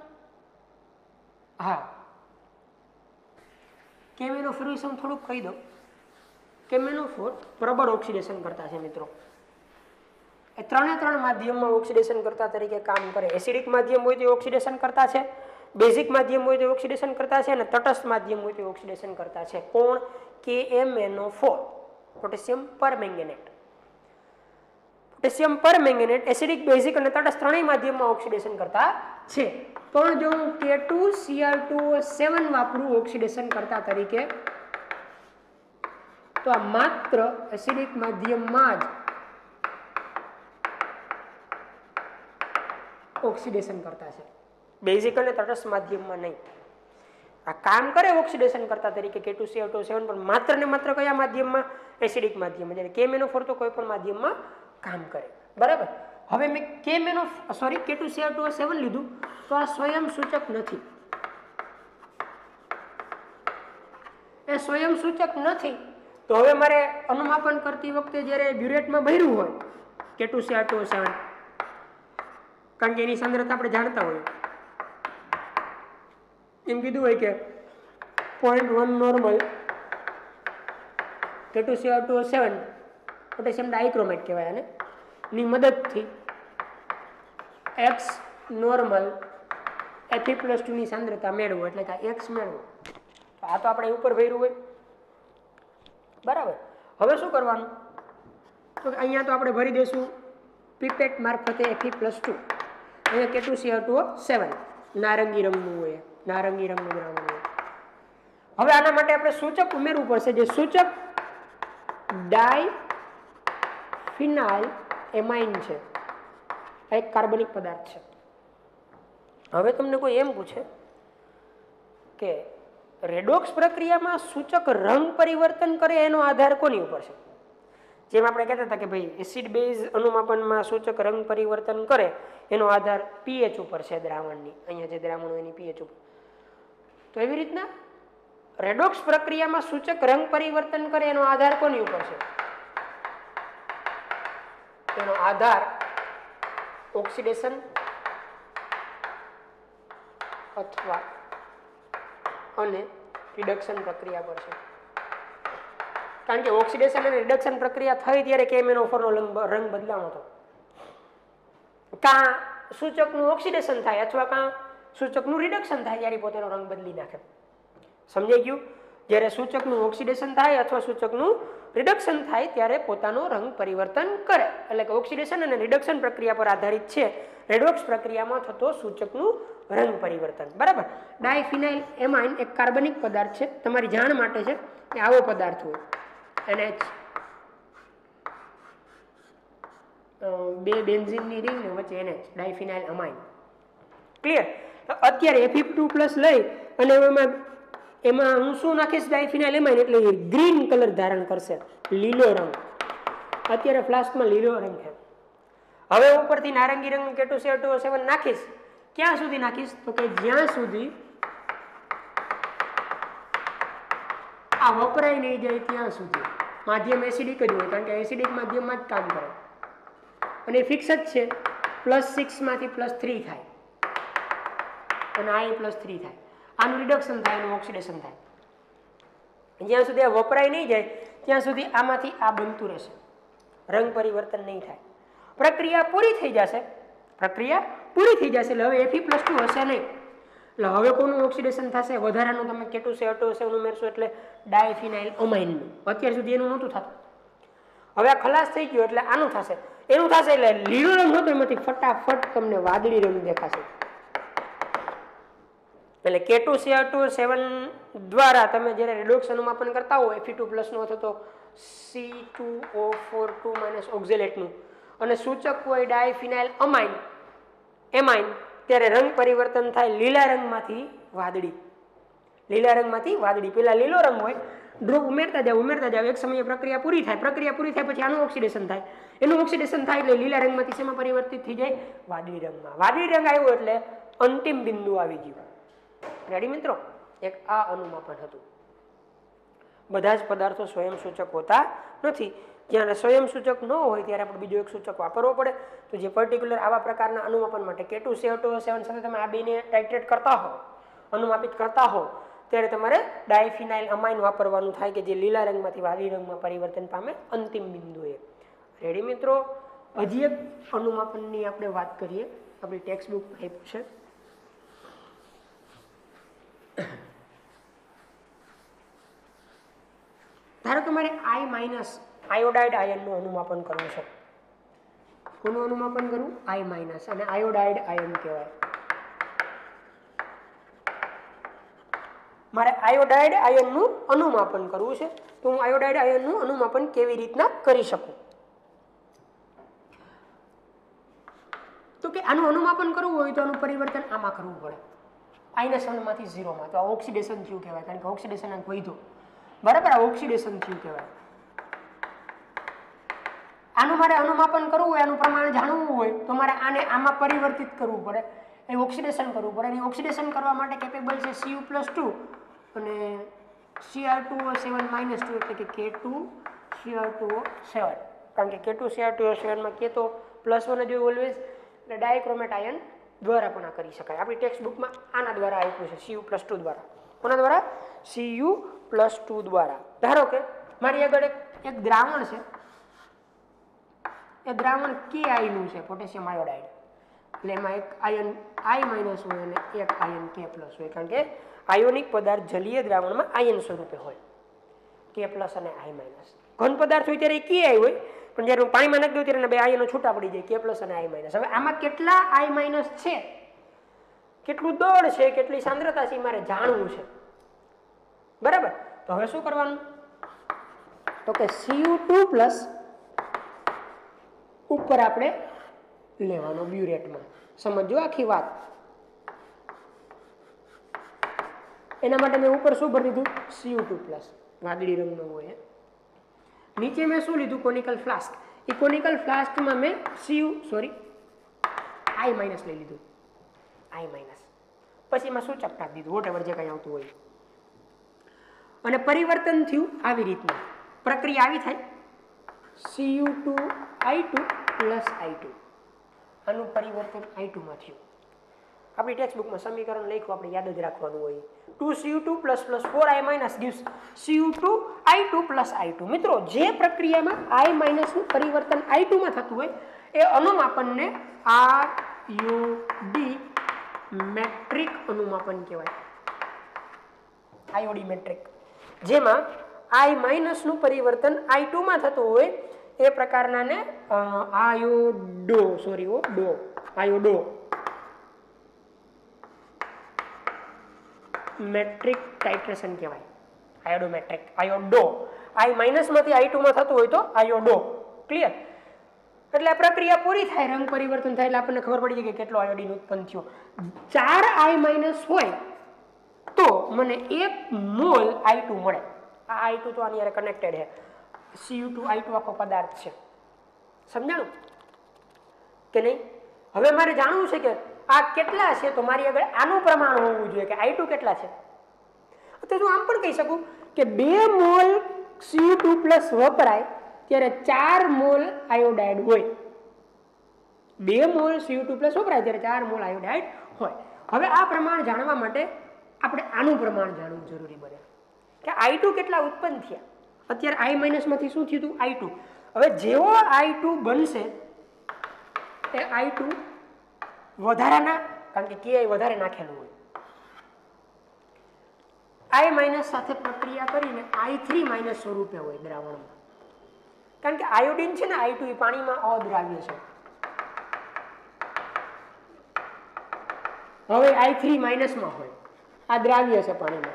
KMnO4 વિશે હું થોડુંક કહી દઉં. KMnO4 પ્રબળ ઓક્સિડેશન કરતા છે મિત્રો. એ ત્રણ માધ્યમમાં ઓક્સિડેશન કરતા તરીકે કામ કરે. એસિડિક માધ્યમ હોય તો ઓક્સિડેશન કરતા છે, બેઝિક માધ્યમ હોય તો ઓક્સિડેશન કરતા છે અને તટસ્થ માધ્યમ હોય તો ઓક્સિડેશન કરતા છે. કોણ? KMnO4, potassium permanganate. Potassium permanganate acidic, basic અને તટસ્થ ત્રણેય માધ્યમમાં ઓક્સિડેશન કરતા છે. પણ જો હું K2Cr2O7 વાપરું ઓક્સિડેશન કરતા તરીકે તો આ માત્ર એસિડિક માધ્યમમાં જ ઓક્સિડેશન કરતા છે, બેઝિક અને તટસ્થ માધ્યમમાં નહીં. આ કામ કરે ઓક્સિડેશન કરતા તરીકે K2CO7 પણ માત્ર ને માત્ર કયા માધ્યમમાં? એસિડિક માધ્યમમાં. જ્યારે K-મેનોફોર તો કોઈ પણ માધ્યમમાં કામ કરે. બરાબર. હવે મેં K2CO7 લીધું તો આ સ્વયં સૂચક નથી. એ સ્વયં સૂચક નથી તો હવે મારે અનુમાપન કરતી વખતે જ્યારે બ્યુરેટમાં ભર્યું હોય K2CO7, કારણ કે એની સાંદ્રતા આપણે જાણતા હોય, એમ કીધું હોય કે 0.1 નોર્મલ K2CO7 પોટેશિયમ ડાઇક્રોમેટ કહેવાય આને, ની મદદથી X નોર્મલ Fe+2 ની સાંદ્રતા મેળવો, એટલે કે X મેળવો. આ તો આપણે ઉપર ભર્યું હોય. બરાબર. હવે શું કરવાનું? તો અહીંયા તો આપણે ભરી દઈશું પીપેટ મારફતે Fe+2. અહીંયા K2CO7 નારંગી રંગનું હોય, નારંગી રંગનું દ્રાવણ હોય. હવે આના માટે આપણે સૂચક ઉમેરવું પડશે, જે સૂચક ડાયફિનાઇલ એમાઇન છે. આ એક કાર્બનિક પદાર્થ છે. હવે તમને કોઈ એમ પૂછે કે રેડોક્સ પ્રક્રિયામાં સૂચક રંગ પરિવર્તન કરે એનો આધાર કોની ઉપર છે? જેમ આપણે કહેતા હતા કે ભાઈ એસિડ બેઝ અનુમાપનમાં સૂચક રંગ પરિવર્તન કરે એનો આધાર પીએચ ઉપર છે દ્રાવણની. અહીંયા જે દ્રાવણ હોય એની પીએચ ઉપર. તો એવી રીતના રેડોક્સ પ્રક્રિયામાં સૂચક રંગ પરિવર્તન કરે એનો આધાર કોની ઉપર છે? એનો આધાર ઓક્સિડેશન અથવા અને રિડક્શન પ્રક્રિયા પર છે. કારણ કે ઓક્સિડેશન અને રિડક્શન પ્રક્રિયા થઈ ત્યારે K-મેનોફોરનો રંગ બદલાવાનો હતો. કાં સૂચકનું ઓક્સિડેશન થાય અથવા કાં સૂચકનું રિડક્શન થાય ત્યારે પોતાનો રંગ બદલી નાખે. સમજાઈ ગયું? જ્યારે સૂચકનું ઓક્સિડેશન થાય અથવા સૂચકનું રિડક્શન થાય ત્યારે પોતાનો રંગ પરિવર્તન કરે. એટલે કે ઓક્સિડેશન અને રિડક્શન પ્રક્રિયા પર આધારિત છે રેડોક્સ પ્રક્રિયામાં થતો સૂચકનું રંગ પરિવર્તન. બરાબર. ડાયફિનાઇલ એમાઇન એક કાર્બનિક પદાર્થ છે. તમારી જાણ માટે છે કે આવો પદાર્થ હોય NH, બે બેન્ઝીનની રિંગ ને વચ્ચે NH, ડાયફિનાઇલ એમાઇન. ક્લિયર? અત્યારે Fe2+ લઈ અને એમાં હું શું નાખીશ? ડાયફિનાઇલ એમાઇન, એટલે ગ્રીન કલર ધારણ કરશે, લીલો રંગ. અત્યારે ફ્લાસ્કમાં લીલો રંગ છે. હવે ઉપરથી નારંગી રંગનું K2CO7 નાખીશ. ક્યાં સુધી નાખીશ? તો કે જ્યાં સુધી આ વપરાય નહીં જાય ત્યાં સુધી. માધ્યમ એસિડિક જ હોય, કારણ કે એસિડિક માધ્યમમાં જ કામ કરે અને ફિક્સ જ છે. +6 માંથી +3 થાય અને આ +3 થાય. આનું રિડક્શન થાય, એનું ઓક્સિડેશન થાય. જ્યાં સુધી આ વપરાય નહીં જાય ત્યાં સુધી આમાંથી આ બનતું રહેશે, રંગ પરિવર્તન નહીં થાય. પ્રક્રિયા પૂરી થઈ જશે, એટલે હવે Fe+2 હશે નહીં. એટલે હવે કોનું ઓક્સિડેશન થશે? વધારાનું તમે K2CO7 ઉમેરશો એટલે ડાયફિનાઇલ એમાઇનનું. અત્યાર સુધી એનું નહોતું થતું. હવે આ ખલાસ થઈ ગયો એટલે આનું થશે. એનું થશે એટલે લીલો રંગ હતો એમાંથી ફટાફટ તમને વાદળી રંગ દેખાશે. એટલે K2CO7 દ્વારા તમે જ્યારે રેડોક્સ અનુમાપન કરતા હો Fe2+ નું અથવા તો C2O4 ઓક્ઝેલેટનું અને સૂચક હોય ડાયફિનાઇલ એમાઇન, ત્યારે રંગ પરિવર્તન થાય લીલા રંગમાંથી વાદળી. પેલા લીલો રંગ હોય, ડ્રોપ ઉમેરતા જાવ, એક સમયે પ્રક્રિયા પૂરી થાય પછી આનું ઓક્સિડેશન થાય. એનું ઓક્સિડેશન થાય એટલે લીલા રંગમાંથી શેમાં પરિવર્તિત થઈ જાય? વાદળી રંગમાં. વાદળી રંગ આવ્યો એટલે અંતિમ બિંદુ આવી ગયું. રેડી મિત્રો? એક આ અનુમાપન હતું. બધા જ પદાર્થો સ્વયંસૂચક હોતા નથી. જ્યારે સ્વયંસૂચક ન હોય ત્યારે આપણે બીજો એક સૂચક વાપરવો પડે. તો જે પર્ટિક્યુલર આવા પ્રકારના અનુમાપન માટે K2CO7 સાથે તમે આ બેને ટાઇટ્રેટ કરતા હો, અનુમાપિત કરતા હો, ત્યારે તમારે ડાયફિનાઇલ એમાઇન વાપરવાનું થાય કે જે લીલા રંગમાંથી વાદળી રંગમાં પરિવર્તન પામે અંતિમ બિંદુએ. રેડી મિત્રો? હજી એક અનુમાપનની આપણે વાત કરીએ. આપણી ટેક્સ્ટ બુક આપ્યું છે. ધારો કે મારે I- આયોડાઇડ આયનનું અનુમાપન કરવું છે. કોનું અનુમાપન કરવું? I- અને આયોડાઇડ આયન કહેવાય. મારે આયોડાઇડ આયનનું અનુમાપન કરવું છે. તો હું આયોડાઇડ આયનનું અનુમાપન કેવી રીતના કરી શકું? તો કે આનું અનુમાપન કરવું હોય તો આનું પરિવર્તન આમાં કરવું પડે. -1 માંથી 0 માં, તો આ ઓક્સિડેશન થયું કહેવાય, કારણ કે ઓક્સિડેશન અંક વધ્યો, બરાબર, આ ઓક્સિડેશન થયું કહેવાય. આનું મારે અનુમાપન કરવું હોય, આનું પ્રમાણ જાણવું હોય તો મારે આને આમાં પરિવર્તિત કરવું પડે, એ ઓક્સિડેશન કરવું પડે. અને ઓક્સિડેશન કરવા માટે કેપેબલ છે Cu+2 અને Cr2O7 -2 એટલે કે K2Cr2O7, કારણ કે K2Cr2O7 માં K તો +1 જ હોય ઓલવેઝ, એટલે ડાયક્રોમેટ આયન દ્વારા પણ આ કરી શકાય. આપણી ટેક્સ્ટ બુકમાં આના દ્વારા આપ્યું છે, Cu+2 દ્વારા. કોના દ્વારા? Cu+2 દ્વારા. ધારો કે મારી આગળ એક દ્રાવણ છે, એ દ્રાવણ Ki નું છે, પોટેશિયમ આયોડાઇડ, એટલે એમાં એક આયન I- હોય અને એક આયન K+ હોય, કારણ કે આયોનિક પદાર્થ જલીય દ્રાવણમાં આયન સ્વરૂપે હોય, K+ અને I-. ઘન પદાર્થ હોય ત્યારે Ki હોય, પણ જ્યારે હું પાણીમાં નાખી દઉં ત્યારે બે આયનો છૂટા પડી જાય, K+ અને I-. હવે આમાં કેટલા I- છે, કેટલું દળ છે, કેટલી સાંદ્રતા છે, મારે જાણવું છે, બરાબર. તો હવે શું કરવાનું, તો કે Cu2+ ઉપર આપણે લેવાનો બ્યુરેટમાં. સમજો આખી વાત. એના માટે મેં ઉપર શું ભરી દીધું? Cu2+, વાદળી રંગનો હોય. નીચે મેં શું લીધું? Conical flask. એ કોનિકલ ફ્લાસ્કમાં મેં I- લઈ લીધું, I-. પછી એમાં સૂચક આપી દીધું, વોટેવર જે કંઈ આવતું હોય. અને પરિવર્તન થયું આવી રીતના. પ્રક્રિયા આવી થાય, Cu2I2 + I2. આનું પરિવર્તન I2 માં થયું. આપણી ટેક્સ્ટ બુકમાં સમીકરણ લખ્યું, આપણે યાદ જ રાખવાનું હોય. 2Cu2 + 4I- gives Cu2I2 + I2. મિત્રો, જે પ્રક્રિયામાં I- નું પરિવર્તન I2 માં થતું હોય એ અનુમાપનને આયોડિમેટ્રિક અનુમાપન કહેવાય. આયોડિમેટ્રિક, જેમાં I- નું પરિવર્તન I2 માં થતું હોય એ પ્રકારનાને આયોડો મેટ્રિક ટાઇટ્રેશન કહેવાય. આયોડોમેટ્રિક, આયોડો. I- માંથી I2 માં થતું હોય તો આયોડો. ક્લિયર? એટલે આ પ્રક્રિયા પૂરી થાય, રંગ પરિવર્તન થાય, એટલે આપણને ખબર પડી જાય કે કેટલો આયોડીન ઉત્પન્ન થયો. 4I- હોય તો મને 1 મોલ I2 મળે. આ I2 તો આની હારે કનેક્ટેડ છે. Cu2I2 આખો પદાર્થ છે. સમજાણું કે નહીં? હવે મારે જાણવું છે કે આ કેટલા છે, તો મારી આગળ આનું પ્રમાણ હોવું જોઈએ કે I2 કેટલા છે. તો હું આમ પણ કહી શકું કે 2 મોલ Cu2+ વપરાય ત્યારે 4 મોલ આયોડાઇડ હોય. 2 મોલ Cu2+ વપરાય ત્યારે 4 મોલ આયોડાઇડ હોય. હવે આ પ્રમાણ જાણવા માટે આપણે આનું પ્રમાણ જાણવું જરૂરી બને કે I2 કેટલા ઉત્પન્ન થયા. અત્યારે I- માંથી શું થયું હતું? I2. હવે જેવો I2 બનશે એ I2 વધારાના, કારણ કે Ki વધારે નાખેલું હોય, I- સાથે પ્રક્રિયા કરીને I3- સ્વરૂપે હોય દ્રાવણમાં. કારણ કે આયોડિન છે ને I2 એ પાણીમાં અદ્રાવ્ય છે. હવે I3- માં હોય, આ દ્રાવ્ય છે પાણીમાં,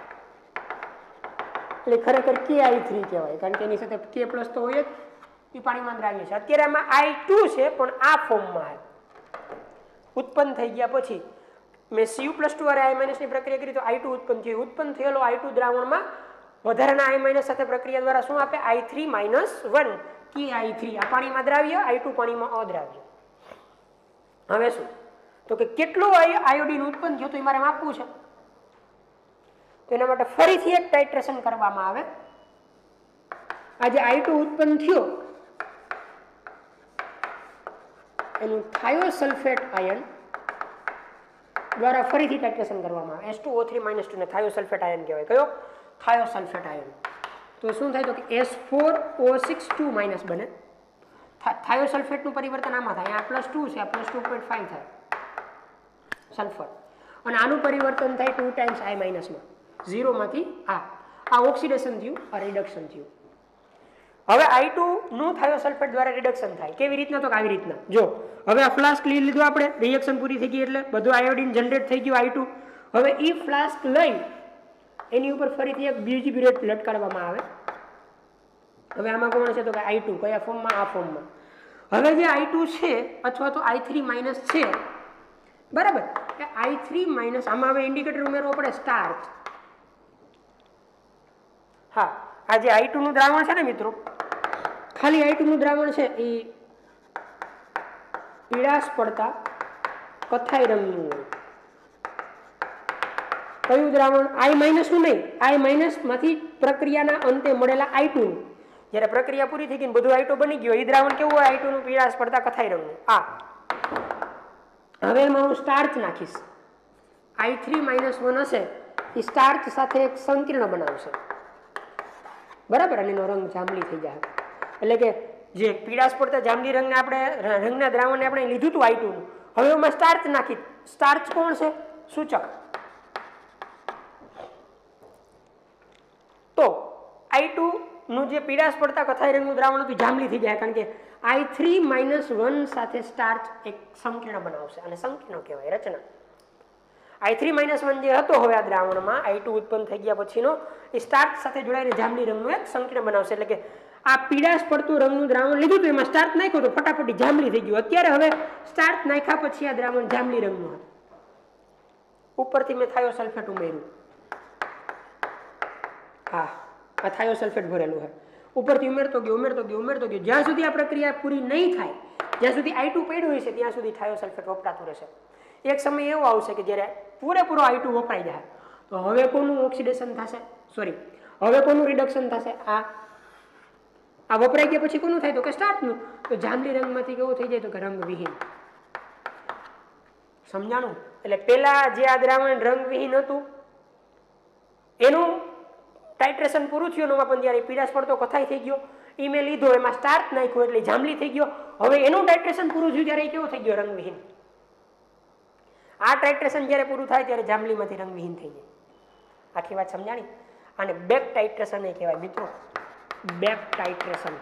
એટલે ખરેખર Ki3 કહેવાય, કારણ કે એની સાથે K+ તો હોય જ, એ પાણીમાં દ્રાવ્ય છે. અત્યારે આમાં I2 છે પણ આ ફોર્મમાં ઉત્પન્ન થઈ ગયા પછી મેં Cu+2 વાળા I- ની પ્રક્રિયા કરી તો I2 ઉત્પન્ન થયું. ઉત્પન્ન થયેલો I2 દ્રાવણમાં વધારાના I- સાથે પ્રક્રિયા દ્વારા શું આપે? I3-1 Ki3. આ પાણીમાં દ્રાવ્ય, I2 પાણીમાં અદ્રાવ્ય. હવે શું, તો કે કેટલું આયોડિન ઉત્પન્ન થયું તો એ મારે માપવું છે. તો એના માટે ફરીથી એક ટાઇટ્રેશન કરવામાં આવે. આ જે I2 ઉત્પન્ન થયો એનું થાયોસલ્ફેટ આયન દ્વારા ફરીથી ટાઇટ્રેશન કરવામાં આવે. H2O3- ને થાયોસલ્ફેટ આયન કહેવાય. કયો? Thiosulphate ion. તો શું થાય, તો કે H4O6 બને. થાયોસલ્ફેટનું પરિવર્તન આમાં થાય. આ +2 છે, આ +2.5 થાય સલ્ફર, અને આનું પરિવર્તન થાય 2 ટાઈમ્સ I- માં, 0 માંથી આ ઓક્સિડેશન થયું, આ રિડક્શન થયું. હવે I2 નું થાયોસલ્ફેટ દ્વારા રિડક્શન થાય. કેવી રીતના? તો આવી રીતના. જો હવે આ ફ્લાસ્ક લઈ લીધું આપણે, રિએક્શન પૂરી થઈ ગઈ એટલે બધું આયોડિન જનરેટ થઈ ગયું I2. હવે એ ફ્લાસ્ક લઈ એની ઉપર ફરીથી એક બીજી બ્યુરેટ લટકાડવામાં આવે. હવે આમાં કોણ છે? તો કે I2. કયા ફોર્મમાં? આ ફોર્મમાં. હવે જે I2 છે અથવા તો I3- છે, બરાબર, કે I3 માઇનસ, આમાં હવે ઇન્ડિકેટર ઉમેરવો પડે સ્ટાર્ચ. હા, આ જે I2 નું દ્રાવણ છે ને મિત્રો, ખાલી I2 નું દ્રાવણ છે એ પીળાશ પડતા કથાઈ રંગનું હોય. કયું દ્રાવણ? I માઇનસ નું નહીં, I માઇનસ માંથી પ્રક્રિયાના અંતે મળેલા I2 નું. જ્યારે પ્રક્રિયા પૂરી થઈ ગઈ બધું I2 બની ગયો, એ દ્રાવણ કેવું હોય? I2 નું પીળાશ પડતા કથાઈ રંગનું. હવે એમાં હું સ્ટાર્ચ નાખીશ. I3 માઇનસ 1 હશે એ સ્ટાર્ચ સાથે એક સંકીર્ણ બનાવશે, બરાબર, અને એનો રંગ જાંબલી થઈ જાય. એટલે કે જે પીળાશ પડતા જાંબલી રંગને આપણે રંગના દ્રાવણને આપણે લીધું હતું I2 નું, હવે એમાં સ્ટાર્ચ નાખી. સ્ટાર્ચ કોણ છે? સૂચક. તો I2 નું જે પીળાશ પડતા કથાઈ રંગનું દ્રાવણ હતું જાંબલી થઈ જાય, કારણ કે I3 માઇનસ 1 સાથે સ્ટાર્ચ એક સંકીર્ણ બનાવશે, અને સંકીર્ણ કહેવાય રચના. I3 માઇનસ 1 જે હતો હવે આ દ્રાવણમાં I2 ઉત્પન્ન થઈ ગયા પછીનો, એ સ્ટાર્ચ સાથે જોડાઈને જાંબલી રંગનું એક સંકીર્ણ બનાવશે. એટલે કે આ પીળાશ પડતું રંગનું દ્રાવણ લીધું હતું, એમાં સ્ટાર્ચ નાખ્યું તો ફટાફટી જાંબલી થઈ ગયું. અત્યારે હવે સ્ટાર્ચ નાખ્યા પછી આ દ્રાવણ જાંબલી રંગનું હતું. ઉપરથી મેં થાયોસલ્ફેટ ઉમેર્યું. હા, આ થાયોસલ્ફેટ ભરેલું છે. ઉપરથી ઉમેરતો ગયો. જ્યાં સુધી આ પ્રક્રિયા પૂરી નહીં થાય, જ્યાં સુધી I2 પડ્યું હશે ત્યાં સુધી થાયોસલ્ફેટ વપરાતું રહેશે. એક સમય એવો આવશે કે જ્યારે પૂરેપૂરો I2 વપરાઈ જાય, તો હવે કોનું ઓક્સિડેશન થશે? સોરી, હવે કોનું રિડક્શન થશે? આ વપરાઈ ગયા પછી કોનું થાય? તો કે સ્ટાર્ચનું. તો જાંબલી રંગમાંથી કેવું થઈ જાય? તો કે રંગવિહીન. સમજાણું? એટલે પેલા જે આ દ્રાવણ રંગવિહીન હતું એનું ટાઇટ્રેશન પૂરું થયું, પણ જ્યારે પીળાશ પડતો કથાઈ થઈ ગયો, એ મેં લીધો, એમાં સ્ટાર્ચ નાખ્યો એટલે જાંબલી થઈ ગયો. હવે એનું ટાઇટ્રેશન પૂરું થયું ત્યારે કેવું થઈ ગયો? રંગવિહીન. આ ટાઇટ્રેશન જ્યારે પૂરું થાય ત્યારે જાંબલીમાંથી રંગવિહીન થઈ જાય. આખી વાત સમજાણી? અને બેક ટાઇટ્રેશન એ કહેવાય મિત્રો, બેક ટાઇટ્રેશન.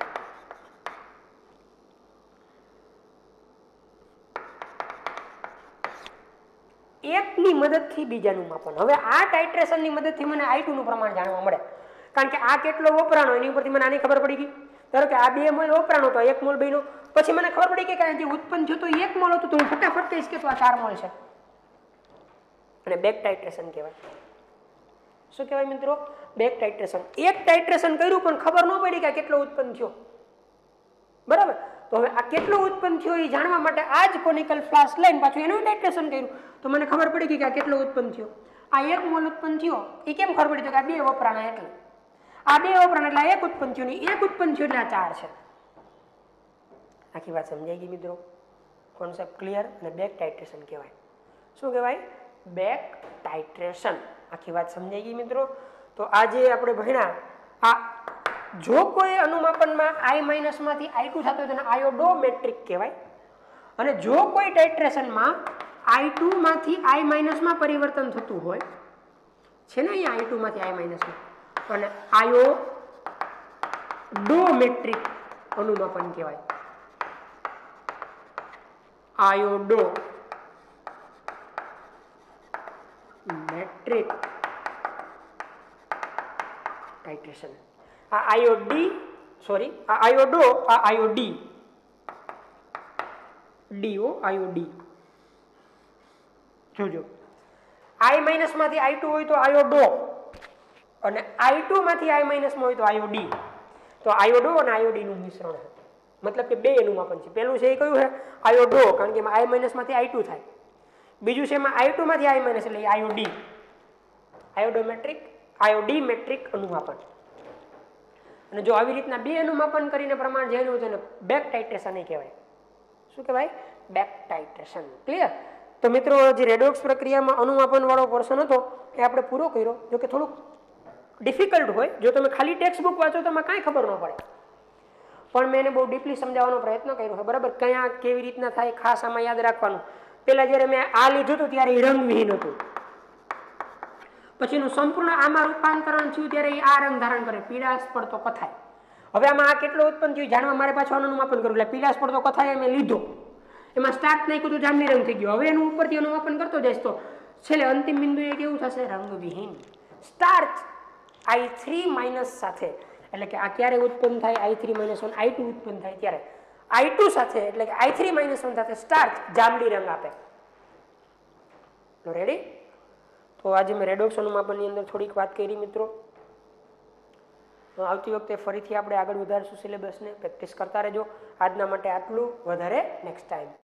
એકની મદદથી બીજાનું માપન. હવે આ ટાઇટ્રેશનની મદદથી મને I2 નું પ્રમાણ જાણવા મળે, કારણ કે આ કેટલો વપરાણો એની ઉપરથી મને આની ખબર પડી ગઈ. ધારો કે આ 2 મોલ વપરાણો તો 1 મોલ બન્યો, પછી મને ખબર પડી કે જે ઉત્પન્ન થયું તો 1 મોલ હતું, તો હું ફટાફટ કહીશ કે તો આ 4 મોલ છે. અને બેક ટાઇટ્રેશન કહેવાય. શું કહેવાય મિત્રો? Back titration. એક ટાઇટ્રેશન કર્યું પણ ખબર ન પડી કે કેટલો ઉત્પન્ન થયો, બરાબર. તો હવે આ કેટલો ઉત્પન્ન થયો એ જાણવા માટે આ જ કોનિકલ ફ્લાસ્ક લઈને પાછું એનું ટાઇટ્રેશન કર્યું, તો મને ખબર પડી ગઈ કે આ કેટલો ઉત્પન્ન થયો. આ 1 મોલ ઉત્પન્ન થયો એ કેમ ખબર પડી? તો કે આ 2 વપરાણા એટલે આ 2 વપરાણા એટલે 1 ઉત્પન્ન થયું, ને 1 ઉત્પન્ન થયું એટલે આ 4 છે. આખી વાત સમજાઈ ગઈ મિત્રો? Concept clear? અને બેક ટાઇટ્રેશન કહેવાય. શું કહેવાય? Back titration. આખી વાત સમજાઈ ગઈ મિત્રો? તો આજે આપણે ભણ્યા આ જો કોઈ અનુમાપનમાં I માઇનસ માંથી I2 થતો હોય તેને આયોડોમેટ્રિક કહેવાય, અને જો કોઈ ટાઇટ્રેશનમાં I2 માંથી I માઇનસમાં પરિવર્તન થતું હોય છે ને, અહીંયા I2 માંથી I માઇનસમાં, અને આયોડોમેટ્રિક અનુમાપન કહેવાય. Iodometric titration. આ આયોડી, સોરી, આ આયોડો, આ આયોડી, ડીઓ આયોડી. જોજો, I માઇનસ માંથી I2 હોય તો આયોડો, અને I2 માંથી I માઇનસ માં હોય તો આયોડી. તો આયોડો અને આયોડી નું મિશ્રણ છે, મતલબ કે 2 એનું માપન છે. પહેલું છે એ કયું છે? આયોડો, કારણ કે એમાં I માઇનસ માંથી I2 થાય. બીજું છે એમાં I2 માંથી I માઇનસ એટલે આયોડી. આયોડોમેટ્રિક, આયોડીમેટ્રિક અનુમાપન. અને જો આવી રીતના 2 અનુમાપન કરીને પ્રમાણ જાણ્યું તેને બેક ટાઇટ્રેશન કહેવાય. શું કહેવાય? Back titration. ક્લિયર? તો મિત્રો, જે રેડોક્સ પ્રક્રિયામાં અનુમાપન વાળો પોર્શન હતો એ આપણે પૂરો કર્યો. જો કે થોડુંક ડિફિકલ્ટ હોય, જો તમે ખાલી ટેક્સ્ટ બુક વાંચો તો એમાં કાંઈ ખબર ન પડે, પણ મેં એને બહુ ડીપલી સમજાવવાનો પ્રયત્ન કર્યો છે, બરાબર. કયા કેવી રીતના થાય ખાસ આમાં યાદ રાખવાનું. પેલા જ્યારે મેં આ લીધું હતું ત્યારે એ રંગવિહીન હતું, પછીનું સંપૂર્ણ આમાં રૂપાંતરણ થયું ત્યારે એ આ રંગ ધારણ કરે, પીળાશ પડતો કથાય. હવે આમાં આ કેટલો ઉત્પન્ન થયું જાણવા મારે પાછું અનુમાપન કરવું. એટલે પીળાશ પડતો કથાય મેં લીધો, એમાં સ્ટાર્ચ નાખ્યું તો જાંબલી રંગ થઈ ગયો. હવે એનું ઉપરથી અનુમાપન કરતો જઈશ તો છેલ્લે અંતિમ બિંદુ એ કેવું થશે? રંગવિહીન. સ્ટાર્ચ I3 માઇનસ સાથે, એટલે કે આ ક્યારે ઉત્પન્ન થાય? I3 માઇનસ 1 I2 ઉત્પન્ન થાય ત્યારે I2 સાથે, એટલે કે I3 માઇનસ 1 સાથે સ્ટાર્ચ જાંબલી રંગ આપે. રેડી? તો આજે મેં રેડોક્સ અનુમાપનની અંદર થોડીક વાત કરી મિત્રો. આવતી વખતે ફરીથી આપણે આગળ વધારશું સિલેબસને. પ્રેક્ટિસ કરતા રહેજો. આજના માટે આટલું, વધારે નેક્સ્ટ ટાઈમ.